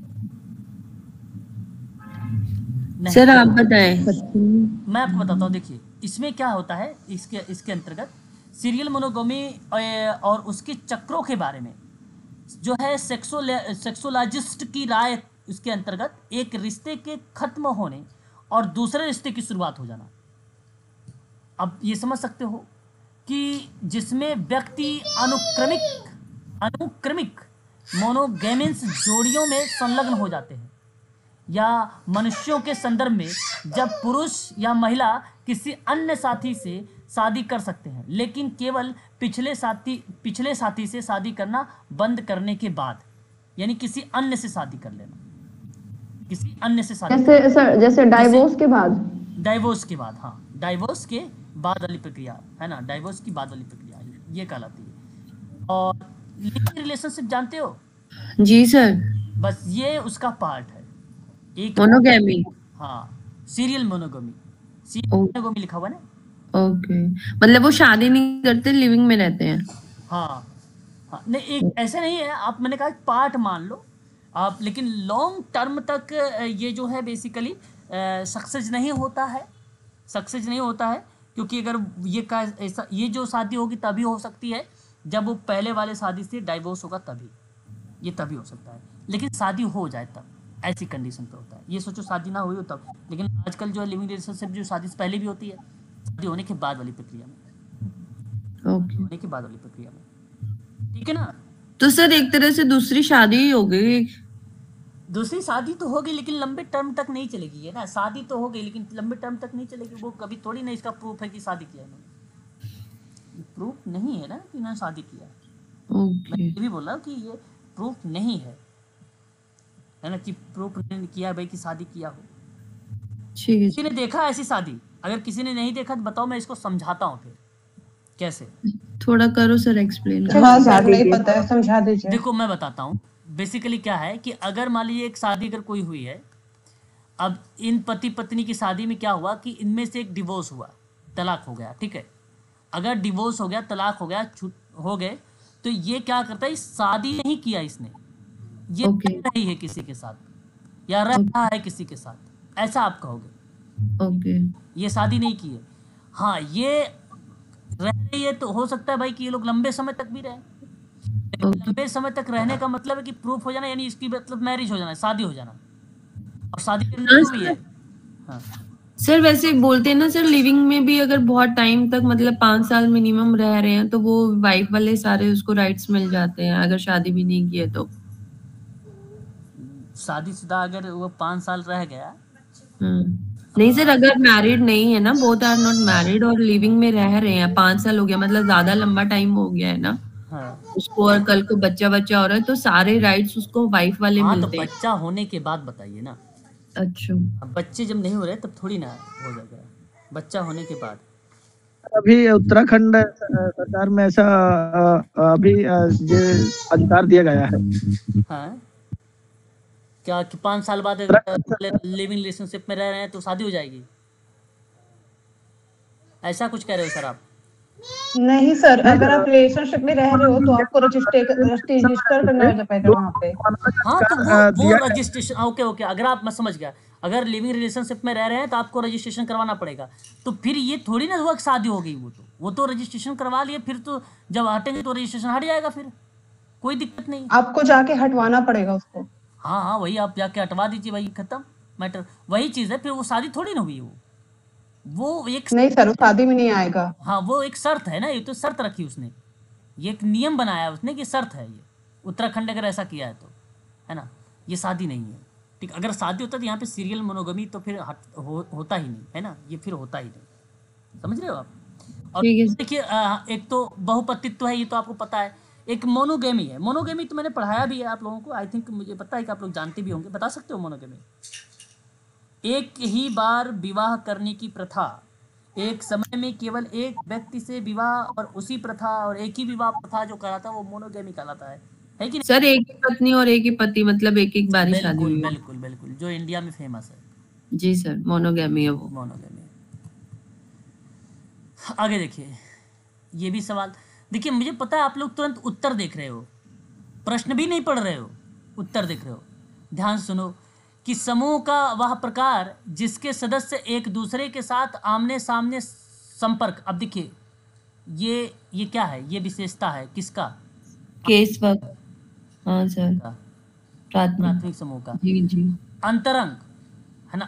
नहीं। सर आप बताएं। मैं आपको बताता हूँ। देखिए इसमें क्या होता है, इसके अंतर्गत सीरियल मोनोगेमी और उसके चक्रों के बारे में जो है सेक्सोलॉजिस्ट की राय, इसके अंतर्गत एक रिश्ते के खत्म होने और दूसरे रिश्ते की शुरुआत हो जाना। अब ये समझ सकते हो कि जिसमें व्यक्ति अनुक्रमिक मोनोगेमियस जोड़ियों में संलग्न हो जाते हैं, या मनुष्यों के संदर्भ में जब पुरुष या महिला किसी अन्य साथी से शादी कर सकते हैं, लेकिन केवल पिछले साथी से शादी करना बंद करने के बाद, यानी किसी अन्य से शादी कर लेना, किसी अन्य से शादी जैसे डाइवोर्स के बाद, हाँ, डाइवोर्स के बाद वाली प्रक्रिया, है ना, डाइवोर्स की बाद वाली प्रक्रिया ये कहलाती है। और लिविंग रिलेशनशिप जानते हो? जी सर। बस ये उसका पार्ट है, एक मोनोगेमी। हाँ, सीरियल मोनोगेमी, सीरियल मोनोगेमी लिखा हुआ है ना। ओके, मतलब वो शादी नहीं करते, लिविंग में रहते हैं। हाँ, नहीं, एक ऐसे नहीं है, आप मैंने कहा पार्ट मान लो आप, लेकिन लॉन्ग टर्म तक ये जो है बेसिकली सक्सेस नहीं होता है, क्योंकि अगर ये जो शादी होगी तभी हो सकती है जब वो पहले वाले शादी से डाइवोर्स होगा, तभी हो सकता है। लेकिन शादी हो जाए तब, ऐसी कंडीशन पे होता है। ये सोचो शादी ना हुई हो तब, लेकिन आजकल जो है लिविंग रिलेशनशिप जो शादी से पहले भी होती है, शादी होने के बाद वाली प्रक्रिया में, ठीक है ना। तो सर एक तरह से दूसरी शादी ही हो गई। दूसरी शादी तो होगी, लेकिन लंबे टर्म तक नहीं चलेगी, है ना। शादी तो हो गई लेकिन लंबे टर्म तक नहीं चलेगी। वो कभी थोड़ी ना इसका प्रूफ है कि शादी किया है, प्रूफ नहीं है ना कि उन्होंने शादी किया है। मैं ये भी बोल रहा हूँ कि ये प्रूफ नहीं है ना, कि प्रूफ नहीं किया भाई कि शादी किया हो। किसी ने देखा ऐसी शादी? अगर किसी ने नहीं देखा तो बताओ, मैं इसको समझाता हूँ फिर कैसे। थोड़ा करो सर एक्सप्लेन। हाँ सर, नहीं पता है, समझा दीजिए। देखो मैं बताता हूँ। बेसिकली क्या है कि अगर मान लीजिए एक शादी अगर कोई हुई है, अब इन पति पत्नी की शादी में क्या हुआ कि इनमें से एक डिवोर्स हुआ, तलाक हो गया, ठीक है। अगर डिवोर्स हो गया, तलाक हो गया, हो गए, तो ये क्या करता है, शादी नहीं किया इसने, ये रह रही है किसी के साथ या रह रहा है किसी के साथ, ऐसा आप कहोगे। ओके, ये शादी नहीं की है। हाँ, ये रह रही है तो हो सकता है भाई कि ये लोग लंबे समय तक भी रहें। लंबे समय तक रहने का मतलब है कि प्रूफ हो जाना, यानी इसकी मतलब मैरिज हो जाना, शादी हो जाना, और शादी करनी हुई है। हाँ सर वैसे बोलते हैं ना सर, लिविंग में भी अगर बहुत टाइम तक मतलब 5 साल मिनिमम रह रहे हैं तो वो वाइफ वाले सारे उसको राइट्स मिल जाते हैं, अगर शादी भी नहीं की है तो। शादीशुदा अगर वो 5 साल रह गया। नहीं सर, अगर मैरिड नहीं है ना, बोथ आर नॉट मैरिड और लिविंग में रह रहे हैं, 5 साल हो गया, मतलब ज्यादा लंबा टाइम हो गया है ना हाँ उसको, और कल को बच्चा बच्चा हो रहा है तो सारे राइट्स उसको वाइफ वाले हाँ, तो मिलते हैं। बच्चा होने के बाद बताइए ना। अच्छा, अब बच्चे जब नहीं हो रहे तब थोड़ी ना हो जाएगा, बच्चा होने के बाद। अभी उत्तराखंड सरकार में ऐसा अभी ये अधिकार दिया गया है। हाँ, क्या कि 5 साल बाद लिविंग रिलेशनशिप में रह रहे हैं तो शादी हो जाएगी, ऐसा कुछ कह रहे हो सर आप? नहीं सर, अगर आप रिलेशनशिप में रह रहे हो तो आपको रजिस्टर करना पड़ेगा वहाँ पे। हाँ, तो वो रजिस्ट्रेशन, ओके ओके, अगर आप, मैं समझ गया, अगर लिविंग रिलेशनशिप में रह रहे हैं तो आपको रजिस्ट्रेशन करवाना पड़ेगा। तो फिर ये थोड़ी ना हुआ कि शादी हो गई, वो तो रजिस्ट्रेशन करवा लिए, फिर तो जब हटेंगे तो रजिस्ट्रेशन हट जाएगा, फिर कोई दिक्कत नहीं। आपको जाके हटवाना पड़ेगा उसको। हाँ हाँ, वही आप जाके हटवा दीजिए, वही खत्म मैटर, वही चीज़ है। फिर वो शादी थोड़ी ना हुई, वो एक, नहीं सर, वो शादी में नहीं आएगा। हाँ, वो एक शर्त है ना, ये तो शर्त रखी उसने, ये एक नियम बनाया उसने कि शर्त है ये। उत्तराखंड अगर ऐसा किया है तो, है ना, ये शादी नहीं है। ठीक, अगर शादी होता तो यहाँ पे सीरियल मोनोगमी तो फिर होता ही नहीं, है ना, ये फिर होता ही नहीं, समझ रहे हो आप? और देखिए, एक तो बहुपतित्व है, ये तो आपको पता है। एक मोनोगेमी है, मोनोगेमी तो मैंने पढ़ाया भी है आप लोगों को, आई थिंक मुझे पता है कि आप लोग जानते भी होंगे, बता सकते हो मोनोगेमी? एक ही बार विवाह करने की प्रथा, एक समय में केवल एक व्यक्ति से विवाह, और उसी प्रथा और एक ही विवाह प्रथा जो कराता है वो मोनोगेमी कहलाता है कि नहीं? सर एक ही पत्नी और एक ही पति, मतलब एक एक बार ही शादी हुई। बिल्कुल बिल्कुल, जो इंडिया में फेमस है। जी सर, मोनोगेमी है वो। मोनोगेमी। आगे देखिए, ये भी सवाल देखिए, मुझे पता है आप लोग तुरंत उत्तर देख रहे हो, प्रश्न भी नहीं पढ़ रहे हो, उत्तर देख रहे हो। ध्यान सुनो कि समूह का वह प्रकार जिसके सदस्य एक दूसरे के साथ आमने सामने संपर्क, अब देखिए ये क्या है, ये विशेषता है किसका? Case work. हाँ सर, प्राथमिक समूह का। जी जी। अंतरंग है ना,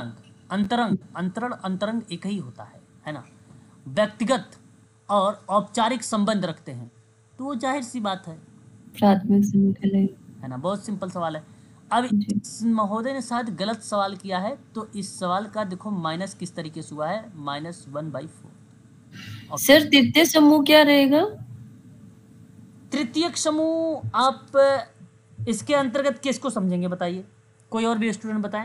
अंतरंग एक ही होता है ना। व्यक्तिगत और औपचारिक संबंध रखते हैं, तो वो जाहिर सी बात है प्राथमिक समूह कहलाएगा, है ना। बहुत सिंपल सवाल है। अब इस महोदय ने शायद गलत सवाल किया है, तो इस सवाल का देखो माइनस किस तरीके से हुआ है, -1/4। सर तृतीय समूह क्या रहेगा? तृतीयक समूह आप इसके अंतर्गत किसको समझेंगे बताइए, कोई और भी स्टूडेंट बताएं।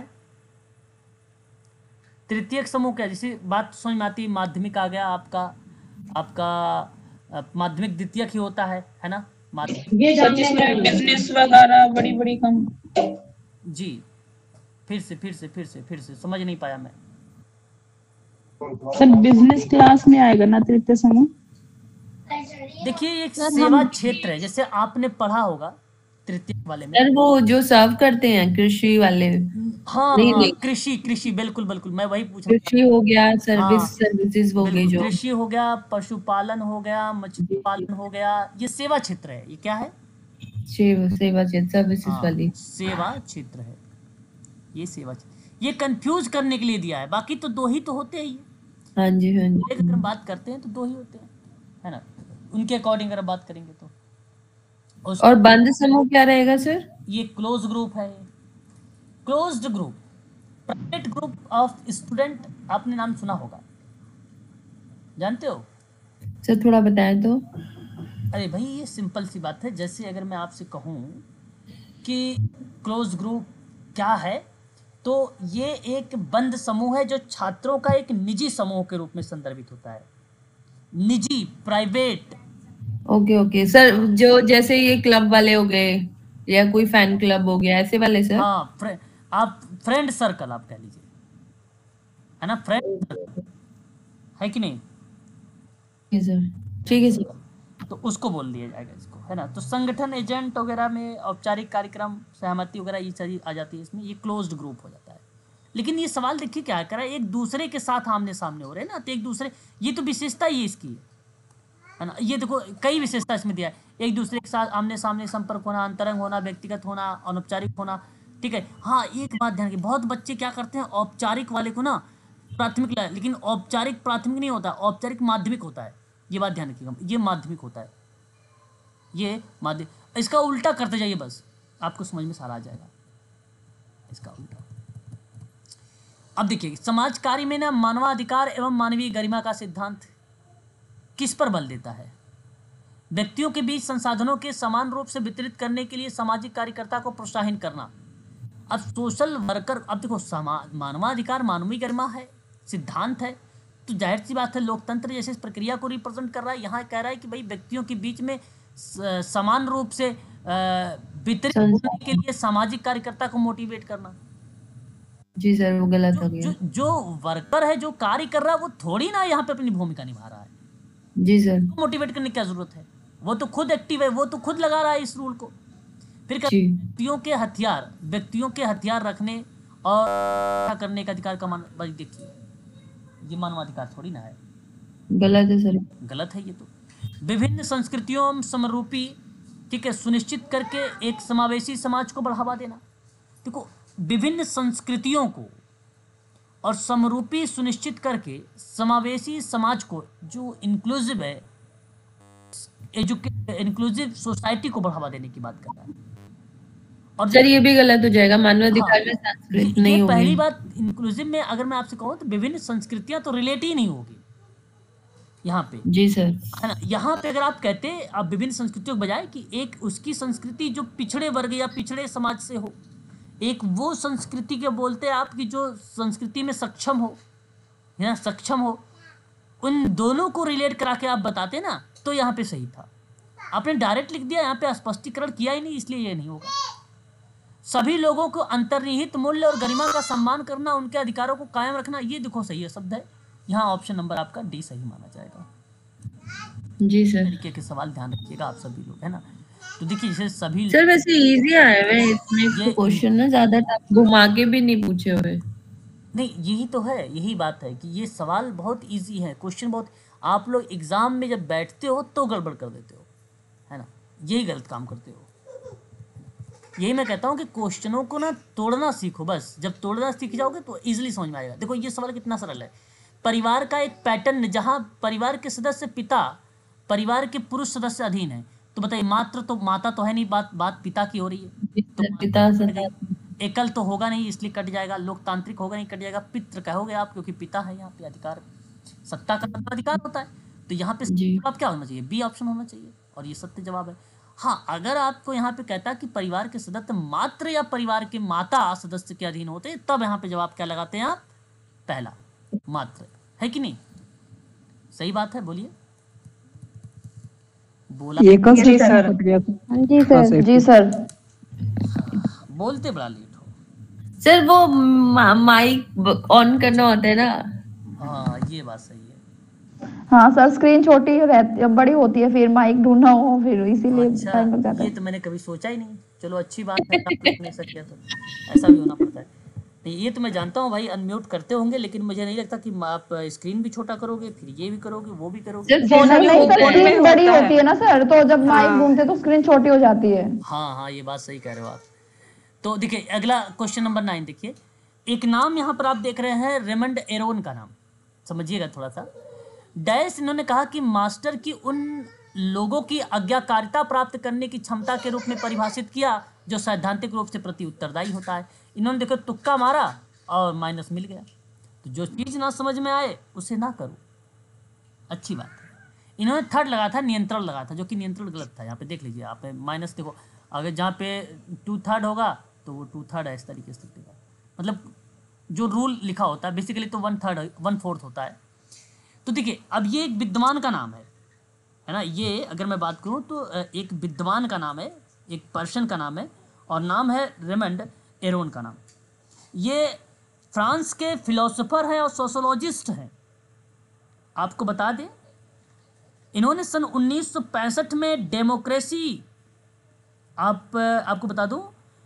तृतीयक समूह क्या, जैसे बात समझ में आती, माध्यमिक आ गया आपका माध्यमिक द्वितीयक ही होता है ना। बिजनेस वगैरह बड़ी कम। जी, फिर से समझ नहीं पाया मैं। सर बिजनेस क्लास में आएगा ना तृतीय समूह? देखिए, एक सेवा क्षेत्र है, जैसे आपने पढ़ा होगा तृतीय वाले में। सर वो जो सर्व करते हैं कृषि वाले। हाँ हाँ, कृषि बिल्कुल, मैं वही पूछ रहा। कृषि हो गया, सर्विसेज हो गई, जो कृषि हो गया, पशुपालन हो गया, मछली पालन हो गया, ये सेवा क्षेत्र है। ये क्या है? सेवा क्षेत्र, सर्विसेज वाली सेवा क्षेत्र है, ये सेवा क्षेत्र। ये कंफ्यूज करने के लिए दिया है, बाकी तो दो ही तो होते हैं ये। हाँ जी हाँ जी। अगर हम बात करते हैं तो दो ही होते हैं, है ना, उनके अकॉर्डिंग अगर बात करेंगे तो। और बंद समूह क्या रहेगा सर? ये क्लोज ग्रुप है, closed group, private group of student, आपने नाम सुना होगा, जानते हो? सर थोड़ा बताएं तो। अरे भाई, ये सिंपल सी बात है। जैसे अगर मैं आपसे कहूँ कि क्लोज ग्रुप क्या है, तो ये एक बंद समूह है जो छात्रों का एक निजी समूह के रूप में संदर्भित होता है, निजी, प्राइवेट। ओके सर, जो जैसे ये क्लब वाले हो गए या कोई फैन क्लब हो गया, ऐसे वाले सर? हाँ, आप फ्रेंड सर्कल आप कह लीजिए, है ना, फ्रेंड सर्कल है कि नहीं? ठीक है सर, तो उसको बोल दिया जाएगा इसको, है ना। तो संगठन, एजेंट वगैरह में औपचारिक कार्यक्रम, सहमति वगैरह ये सारी आ जाती है इसमें, ये क्लोज्ड ग्रुप हो जाता है। लेकिन ये सवाल देखिए क्या कर रहा है, एक दूसरे के साथ आमने सामने हो रहे हैं ना, तो एक दूसरे, ये तो विशेषता ही इसकी है ना। ये देखो कई विशेषता इसमें दिया है, एक दूसरे के साथ आमने सामने संपर्क होना, अंतरंग होना, व्यक्तिगत होना, अनौपचारिक होना, ठीक है। हाँ एक बात ध्यान रखिए, बहुत बच्चे क्या करते हैं, औपचारिक वाले को ना प्राथमिक, लेकिन औपचारिक प्राथमिक नहीं होता, औपचारिक माध्यमिक होता है, ये बात ध्यान रखिएगा, ये माध्यमिक होता है, ये माध्यमिक। इसका उल्टा करते जाइए, बस आपको समझ में सारा आ जाएगा, इसका उल्टा। अब देखिए समाज कार्य में ना मानवाधिकार एवं मानवीय गरिमा का सिद्धांत किस पर बल देता है? व्यक्तियों के बीच संसाधनों के समान रूप से वितरित करने के लिए सामाजिक कार्यकर्ता को प्रोत्साहित करना। अब सोशल वर्कर, अब देखो मानवाधिकार मानवीय गरिमा है, सिद्धांत है, तो जाहिर सी बात है लोकतंत्र जैसे इस प्रक्रिया को रिप्रेजेंट कर रहा है। यहाँ कह रहा है कि भाई व्यक्तियों के बीच में समान रूप से वितरित करने के लिए सामाजिक कार्यकर्ता को मोटिवेट करना। जी सर वो गलत हो गया। जो वर्कर है, जो कार्य कर रहा है, वो थोड़ी ना यहाँ पे अपनी भूमिका निभा रहा है। जी सर, मोटिवेट करने की क्या जरूरत है, वो तो खुद एक्टिव है, वो तो खुद लगा रहा है इस रूल को। फिर व्यक्तियों के हथियार रखने और करने का अधिकार का मान, भाई देखिए ये मानवाधिकार थोड़ी ना है, गलत है सर, गलत है ये तो। विभिन्न संस्कृतियों समरूपी, ठीक है, सुनिश्चित करके एक समावेशी समाज को बढ़ावा देना। देखो विभिन्न संस्कृतियों को और समरूपी सुनिश्चित करके समावेशी समाज को, जो इंक्लूसिव है, इंक्लूसिव सोसाइटी को बढ़ावा देने की बात कर रहा है। और सर ये भी गलत हो जाएगा, मानवाधिकार में संस्कृति नहीं होगी। पहली बात इंक्लूसिव में अगर मैं आपसे कहूँ तो विभिन्न संस्कृतियां तो रिलेट ही नहीं होगी यहाँ पे। जी सर, है ना। यहाँ पे अगर आप कहते आप विभिन्न संस्कृतियों के बजाय कि एक उसकी संस्कृति जो पिछड़े वर्ग या पिछड़े समाज से हो, एक वो संस्कृति के बोलते आप कि जो संस्कृति में सक्षम हो, या सक्षम हो, उन दोनों को रिलेट करा के आप बताते ना, तो यहाँ पे सही था। आपने डायरेक्ट लिख दिया, यहाँ पे स्पष्टीकरण किया ही नहीं, इसलिए ये नहीं होगा। सभी लोगों को अंतर्निहित मूल्य और गरिमा का सम्मान करना, उनके अधिकारों को कायम रखना, ये देखो सही है शब्द है। यहाँ ऑप्शन नंबर आपका डी सही माना जाएगा। जी सर, तरीके के सवाल ध्यान रखिएगा आप सभी लोग, है ना। तो देखिए जैसे सभी सर वैसे इजी आए हुए इसमें क्वेश्चन ना, ज्यादा घुमा के भी नहीं पूछे हुए। नहीं यही तो है, यही बात है कि ये सवाल बहुत इजी है, क्वेश्चन बहुत, आप लोग एग्जाम में जब बैठते हो तो गड़बड़ कर देते हो, है ना, यही गलत काम करते हो। यही मैं कहता हूँ कि क्वेश्चनों को ना तोड़ना सीखो, बस जब तोड़ना सीख जाओगे तो इजीली समझ में आएगा। देखो ये सवाल कितना सरल है। परिवार का एक पैटर्न जहाँ परिवार के सदस्य पिता परिवार के पुरुष सदस्य अधीन है, तो बताइए मात्र तो माता तो है नहीं, बात पिता की हो रही है, तो पिता एकल तो होगा नहीं इसलिए कट जाएगा, लोकतांत्रिक होगा नहीं कट जाएगा, पितृ कहोगे आप क्योंकि पिता है यहाँ पे, अधिकार सत्ता का अधिकार होता है, तो यहाँ पे जवाब क्या होना चाहिए, बी ऑप्शन होना चाहिए, और ये सत्य जवाब है। हाँ अगर आपको यहाँ पे कहता कि परिवार के सदस्य मात्र या परिवार के माता सदस्य के अधीन होते, तब यहाँ पे जवाब क्या लगाते हैं आप, पहला मात्र, है कि नहीं, सही बात है, बोलिए। बोला जी सर, जी सर, जी सर, बोलते बड़ा लेट हो सर, वो माइक ऑन करना होता है ना। हाँ ये बात सही है। हाँ सर, स्क्रीन छोटी रहती, बड़ी होती है, फिर माइक ढूंढना हो, फिर इसीलिए टाइम लग जाता है। ये तो मैंने कभी सोचा ही नहीं, चलो अच्छी बात है, नहीं सकिया तो ऐसा भी होना पड़ता है। ये तो मैं जानता हूँ भाई, अनम्यूट करते होंगे, लेकिन मुझे नहीं लगता कि आप स्क्रीन भी छोटा करोगे, फिर ये भी करोगे, वो भी करोगे। स्क्रीन बड़ी होती है ना सर, तो जब माइक ढूंढते तो स्क्रीन छोटी हो जाती है। हाँ ये बात सही कह रहे हो आप। तो देखिए अगला क्वेश्चन नंबर 9 देखिए, एक नाम यहाँ पर आप देख रहे हैं, रेमंड एरोन का नाम, समझिएगा थोड़ा सा। डैश इन्होंने कहा कि मास्टर की उन लोगों की आज्ञाकारिता प्राप्त करने की क्षमता के रूप में परिभाषित किया जो सैद्धांतिक रूप से प्रति उत्तरदायी होता है। इन्होंने देखो तुक्का मारा और माइनस मिल गया, तो जो चीज़ ना समझ में आए उसे ना करो, अच्छी बात है। इन्होंने थर्ड लगा था, नियंत्रण लगा था, जो कि नियंत्रण गलत था। यहाँ पे देख लीजिए आप, माइनस देखो, अगर जहाँ पे 2/3 होगा तो वो 2/3 है, इस तरीके से लिखेगा, मतलब जो रूल लिखा होता है बेसिकली तो 1/3 1/4 होता है। तो देखिए अब ये एक विद्वान का नाम है ना, ये अगर मैं बात करूँ तो एक विद्वान का नाम है, एक पर्सन का नाम है, और नाम है रेमंड एरोन का नाम। ये फ्रांस के फिलोसोफर हैं और सोशोलॉजिस्ट हैं। आपको बता दें इन्होंने सन 1965 में डेमोक्रेसी, आपको बता दूं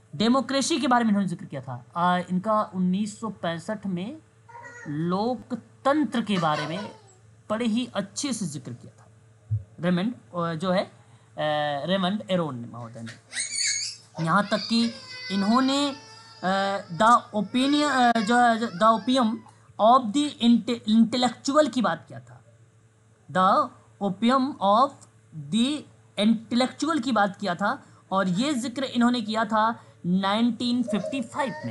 डेमोक्रेसी के बारे में इन्होंने जिक्र किया था। इनका 1965 में लोकतंत्र के बारे में बड़े ही अच्छे से जिक्र किया था रेमंड जो है रेमंड एरोन महोदय ने। यहाँ तक कि इन्होंने the opium of the intellectual की बात किया था। The opium of the intellectual की बात किया था और ये जिक्र इन्होंने किया था 1955 में।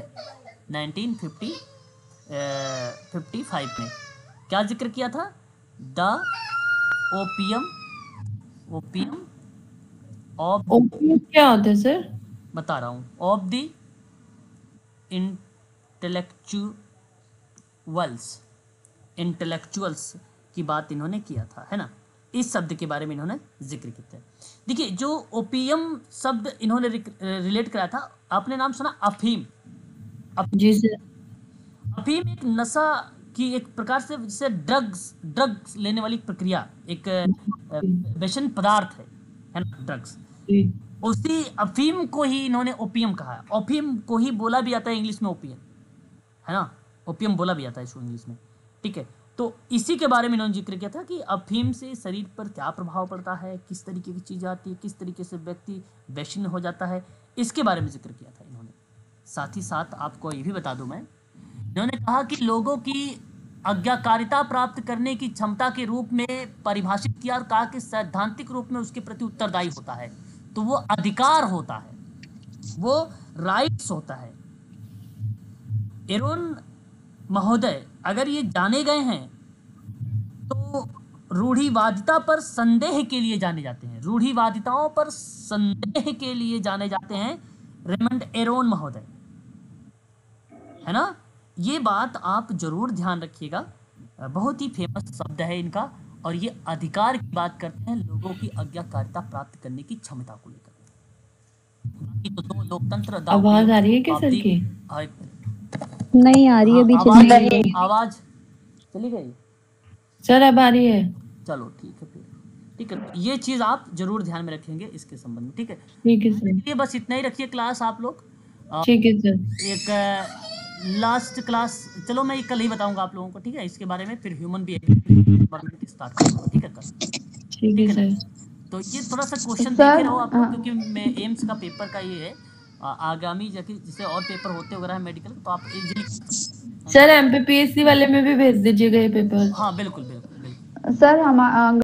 1955 में क्या जिक्र किया था? द ओपियम ऑफ ओपियम क्या होता है सर? बता रहा हूँ, ऑफ द इंटेलेक्चुअल्स की बात इन्होंने किया था, है ना। इस शब्द के बारे में इन्होंने जिक्र किया था। देखिए जो ओपियम शब्द इन्होंने रिलेट कराया था, आपने नाम सुना अफीम? जी सर। अफीम एक नशा की एक प्रकार से जिसे ड्रग्स लेने वाली प्रक्रिया, एक व्यसन पदार्थ है ना, ड्रग्स। उसी अफीम को ही इन्होंने ओपियम कहा है। ओपियम को ही बोला भी आता है इंग्लिश में ओपियम, है ना, ओपियम बोला भी आता है इसको इंग्लिश में, ठीक है। तो इसी के बारे में इन्होंने जिक्र किया था कि अफीम से शरीर पर क्या प्रभाव पड़ता है, किस तरीके की चीज़ आती है, किस तरीके से व्यक्ति वैश्य हो जाता है, इसके बारे में जिक्र किया था इन्होंने। साथ ही साथ आपको ये भी बता दूं मैं, इन्होंने कहा कि लोगों की आज्ञाकारिता प्राप्त करने की क्षमता के रूप में परिभाषित किया और कहा कि सैद्धांतिक रूप में उसके प्रति उत्तरदायी होता है, तो वो अधिकार होता है, वो राइट्स होता है। एरोन महोदय अगर ये जाने गए हैं तो रूढ़िवादिता पर संदेह के लिए जाने जाते हैं, रूढ़िवादिताओं पर संदेह के लिए जाने जाते हैं रेमंड एरोन महोदय, है ना। ये बात आप जरूर ध्यान रखिएगा, बहुत ही फेमस शब्द है इनका, और ये अधिकार की बात करते हैं लोगों की आज्ञाकारिता प्राप्त करने की क्षमता को लेकर। बाकी तो दो लोकतंत्र। आवाज आ रही है क्या सर की? नहीं आ रही है, अभी चली गई। आवाज चली गई सर, अब आ रही है। चलो ठीक है फिर, ठीक है। ये चीज आप जरूर ध्यान में रखेंगे इसके संबंध में, ठीक है। ठीक है सर। ये बस इतना ही रखिए क्लास आप लोग। ठीक है सर। एक लास्ट क्लास, चलो मैं कल ही बताऊंगा आप लोगों को, ठीक है, इसके बारे में। फिर ह्यूमन बिहेवियर स्टार्ट करूंगा, ठीक है कल। ठीक है सर। तो ये थोड़ा सा क्वेश्चन देखे रहो आप लोग, क्योंकि मैं एम्स का पेपर का ये है आगामी जैसे और पेपर होते वगैरह है मेडिकल, तो आप इजीली। सर एमपीपीएससी वाले में भी भेज दीजिएगा ये पेपर। हाँ बिल्कुल बिल्कुल बिल्कुल सर हम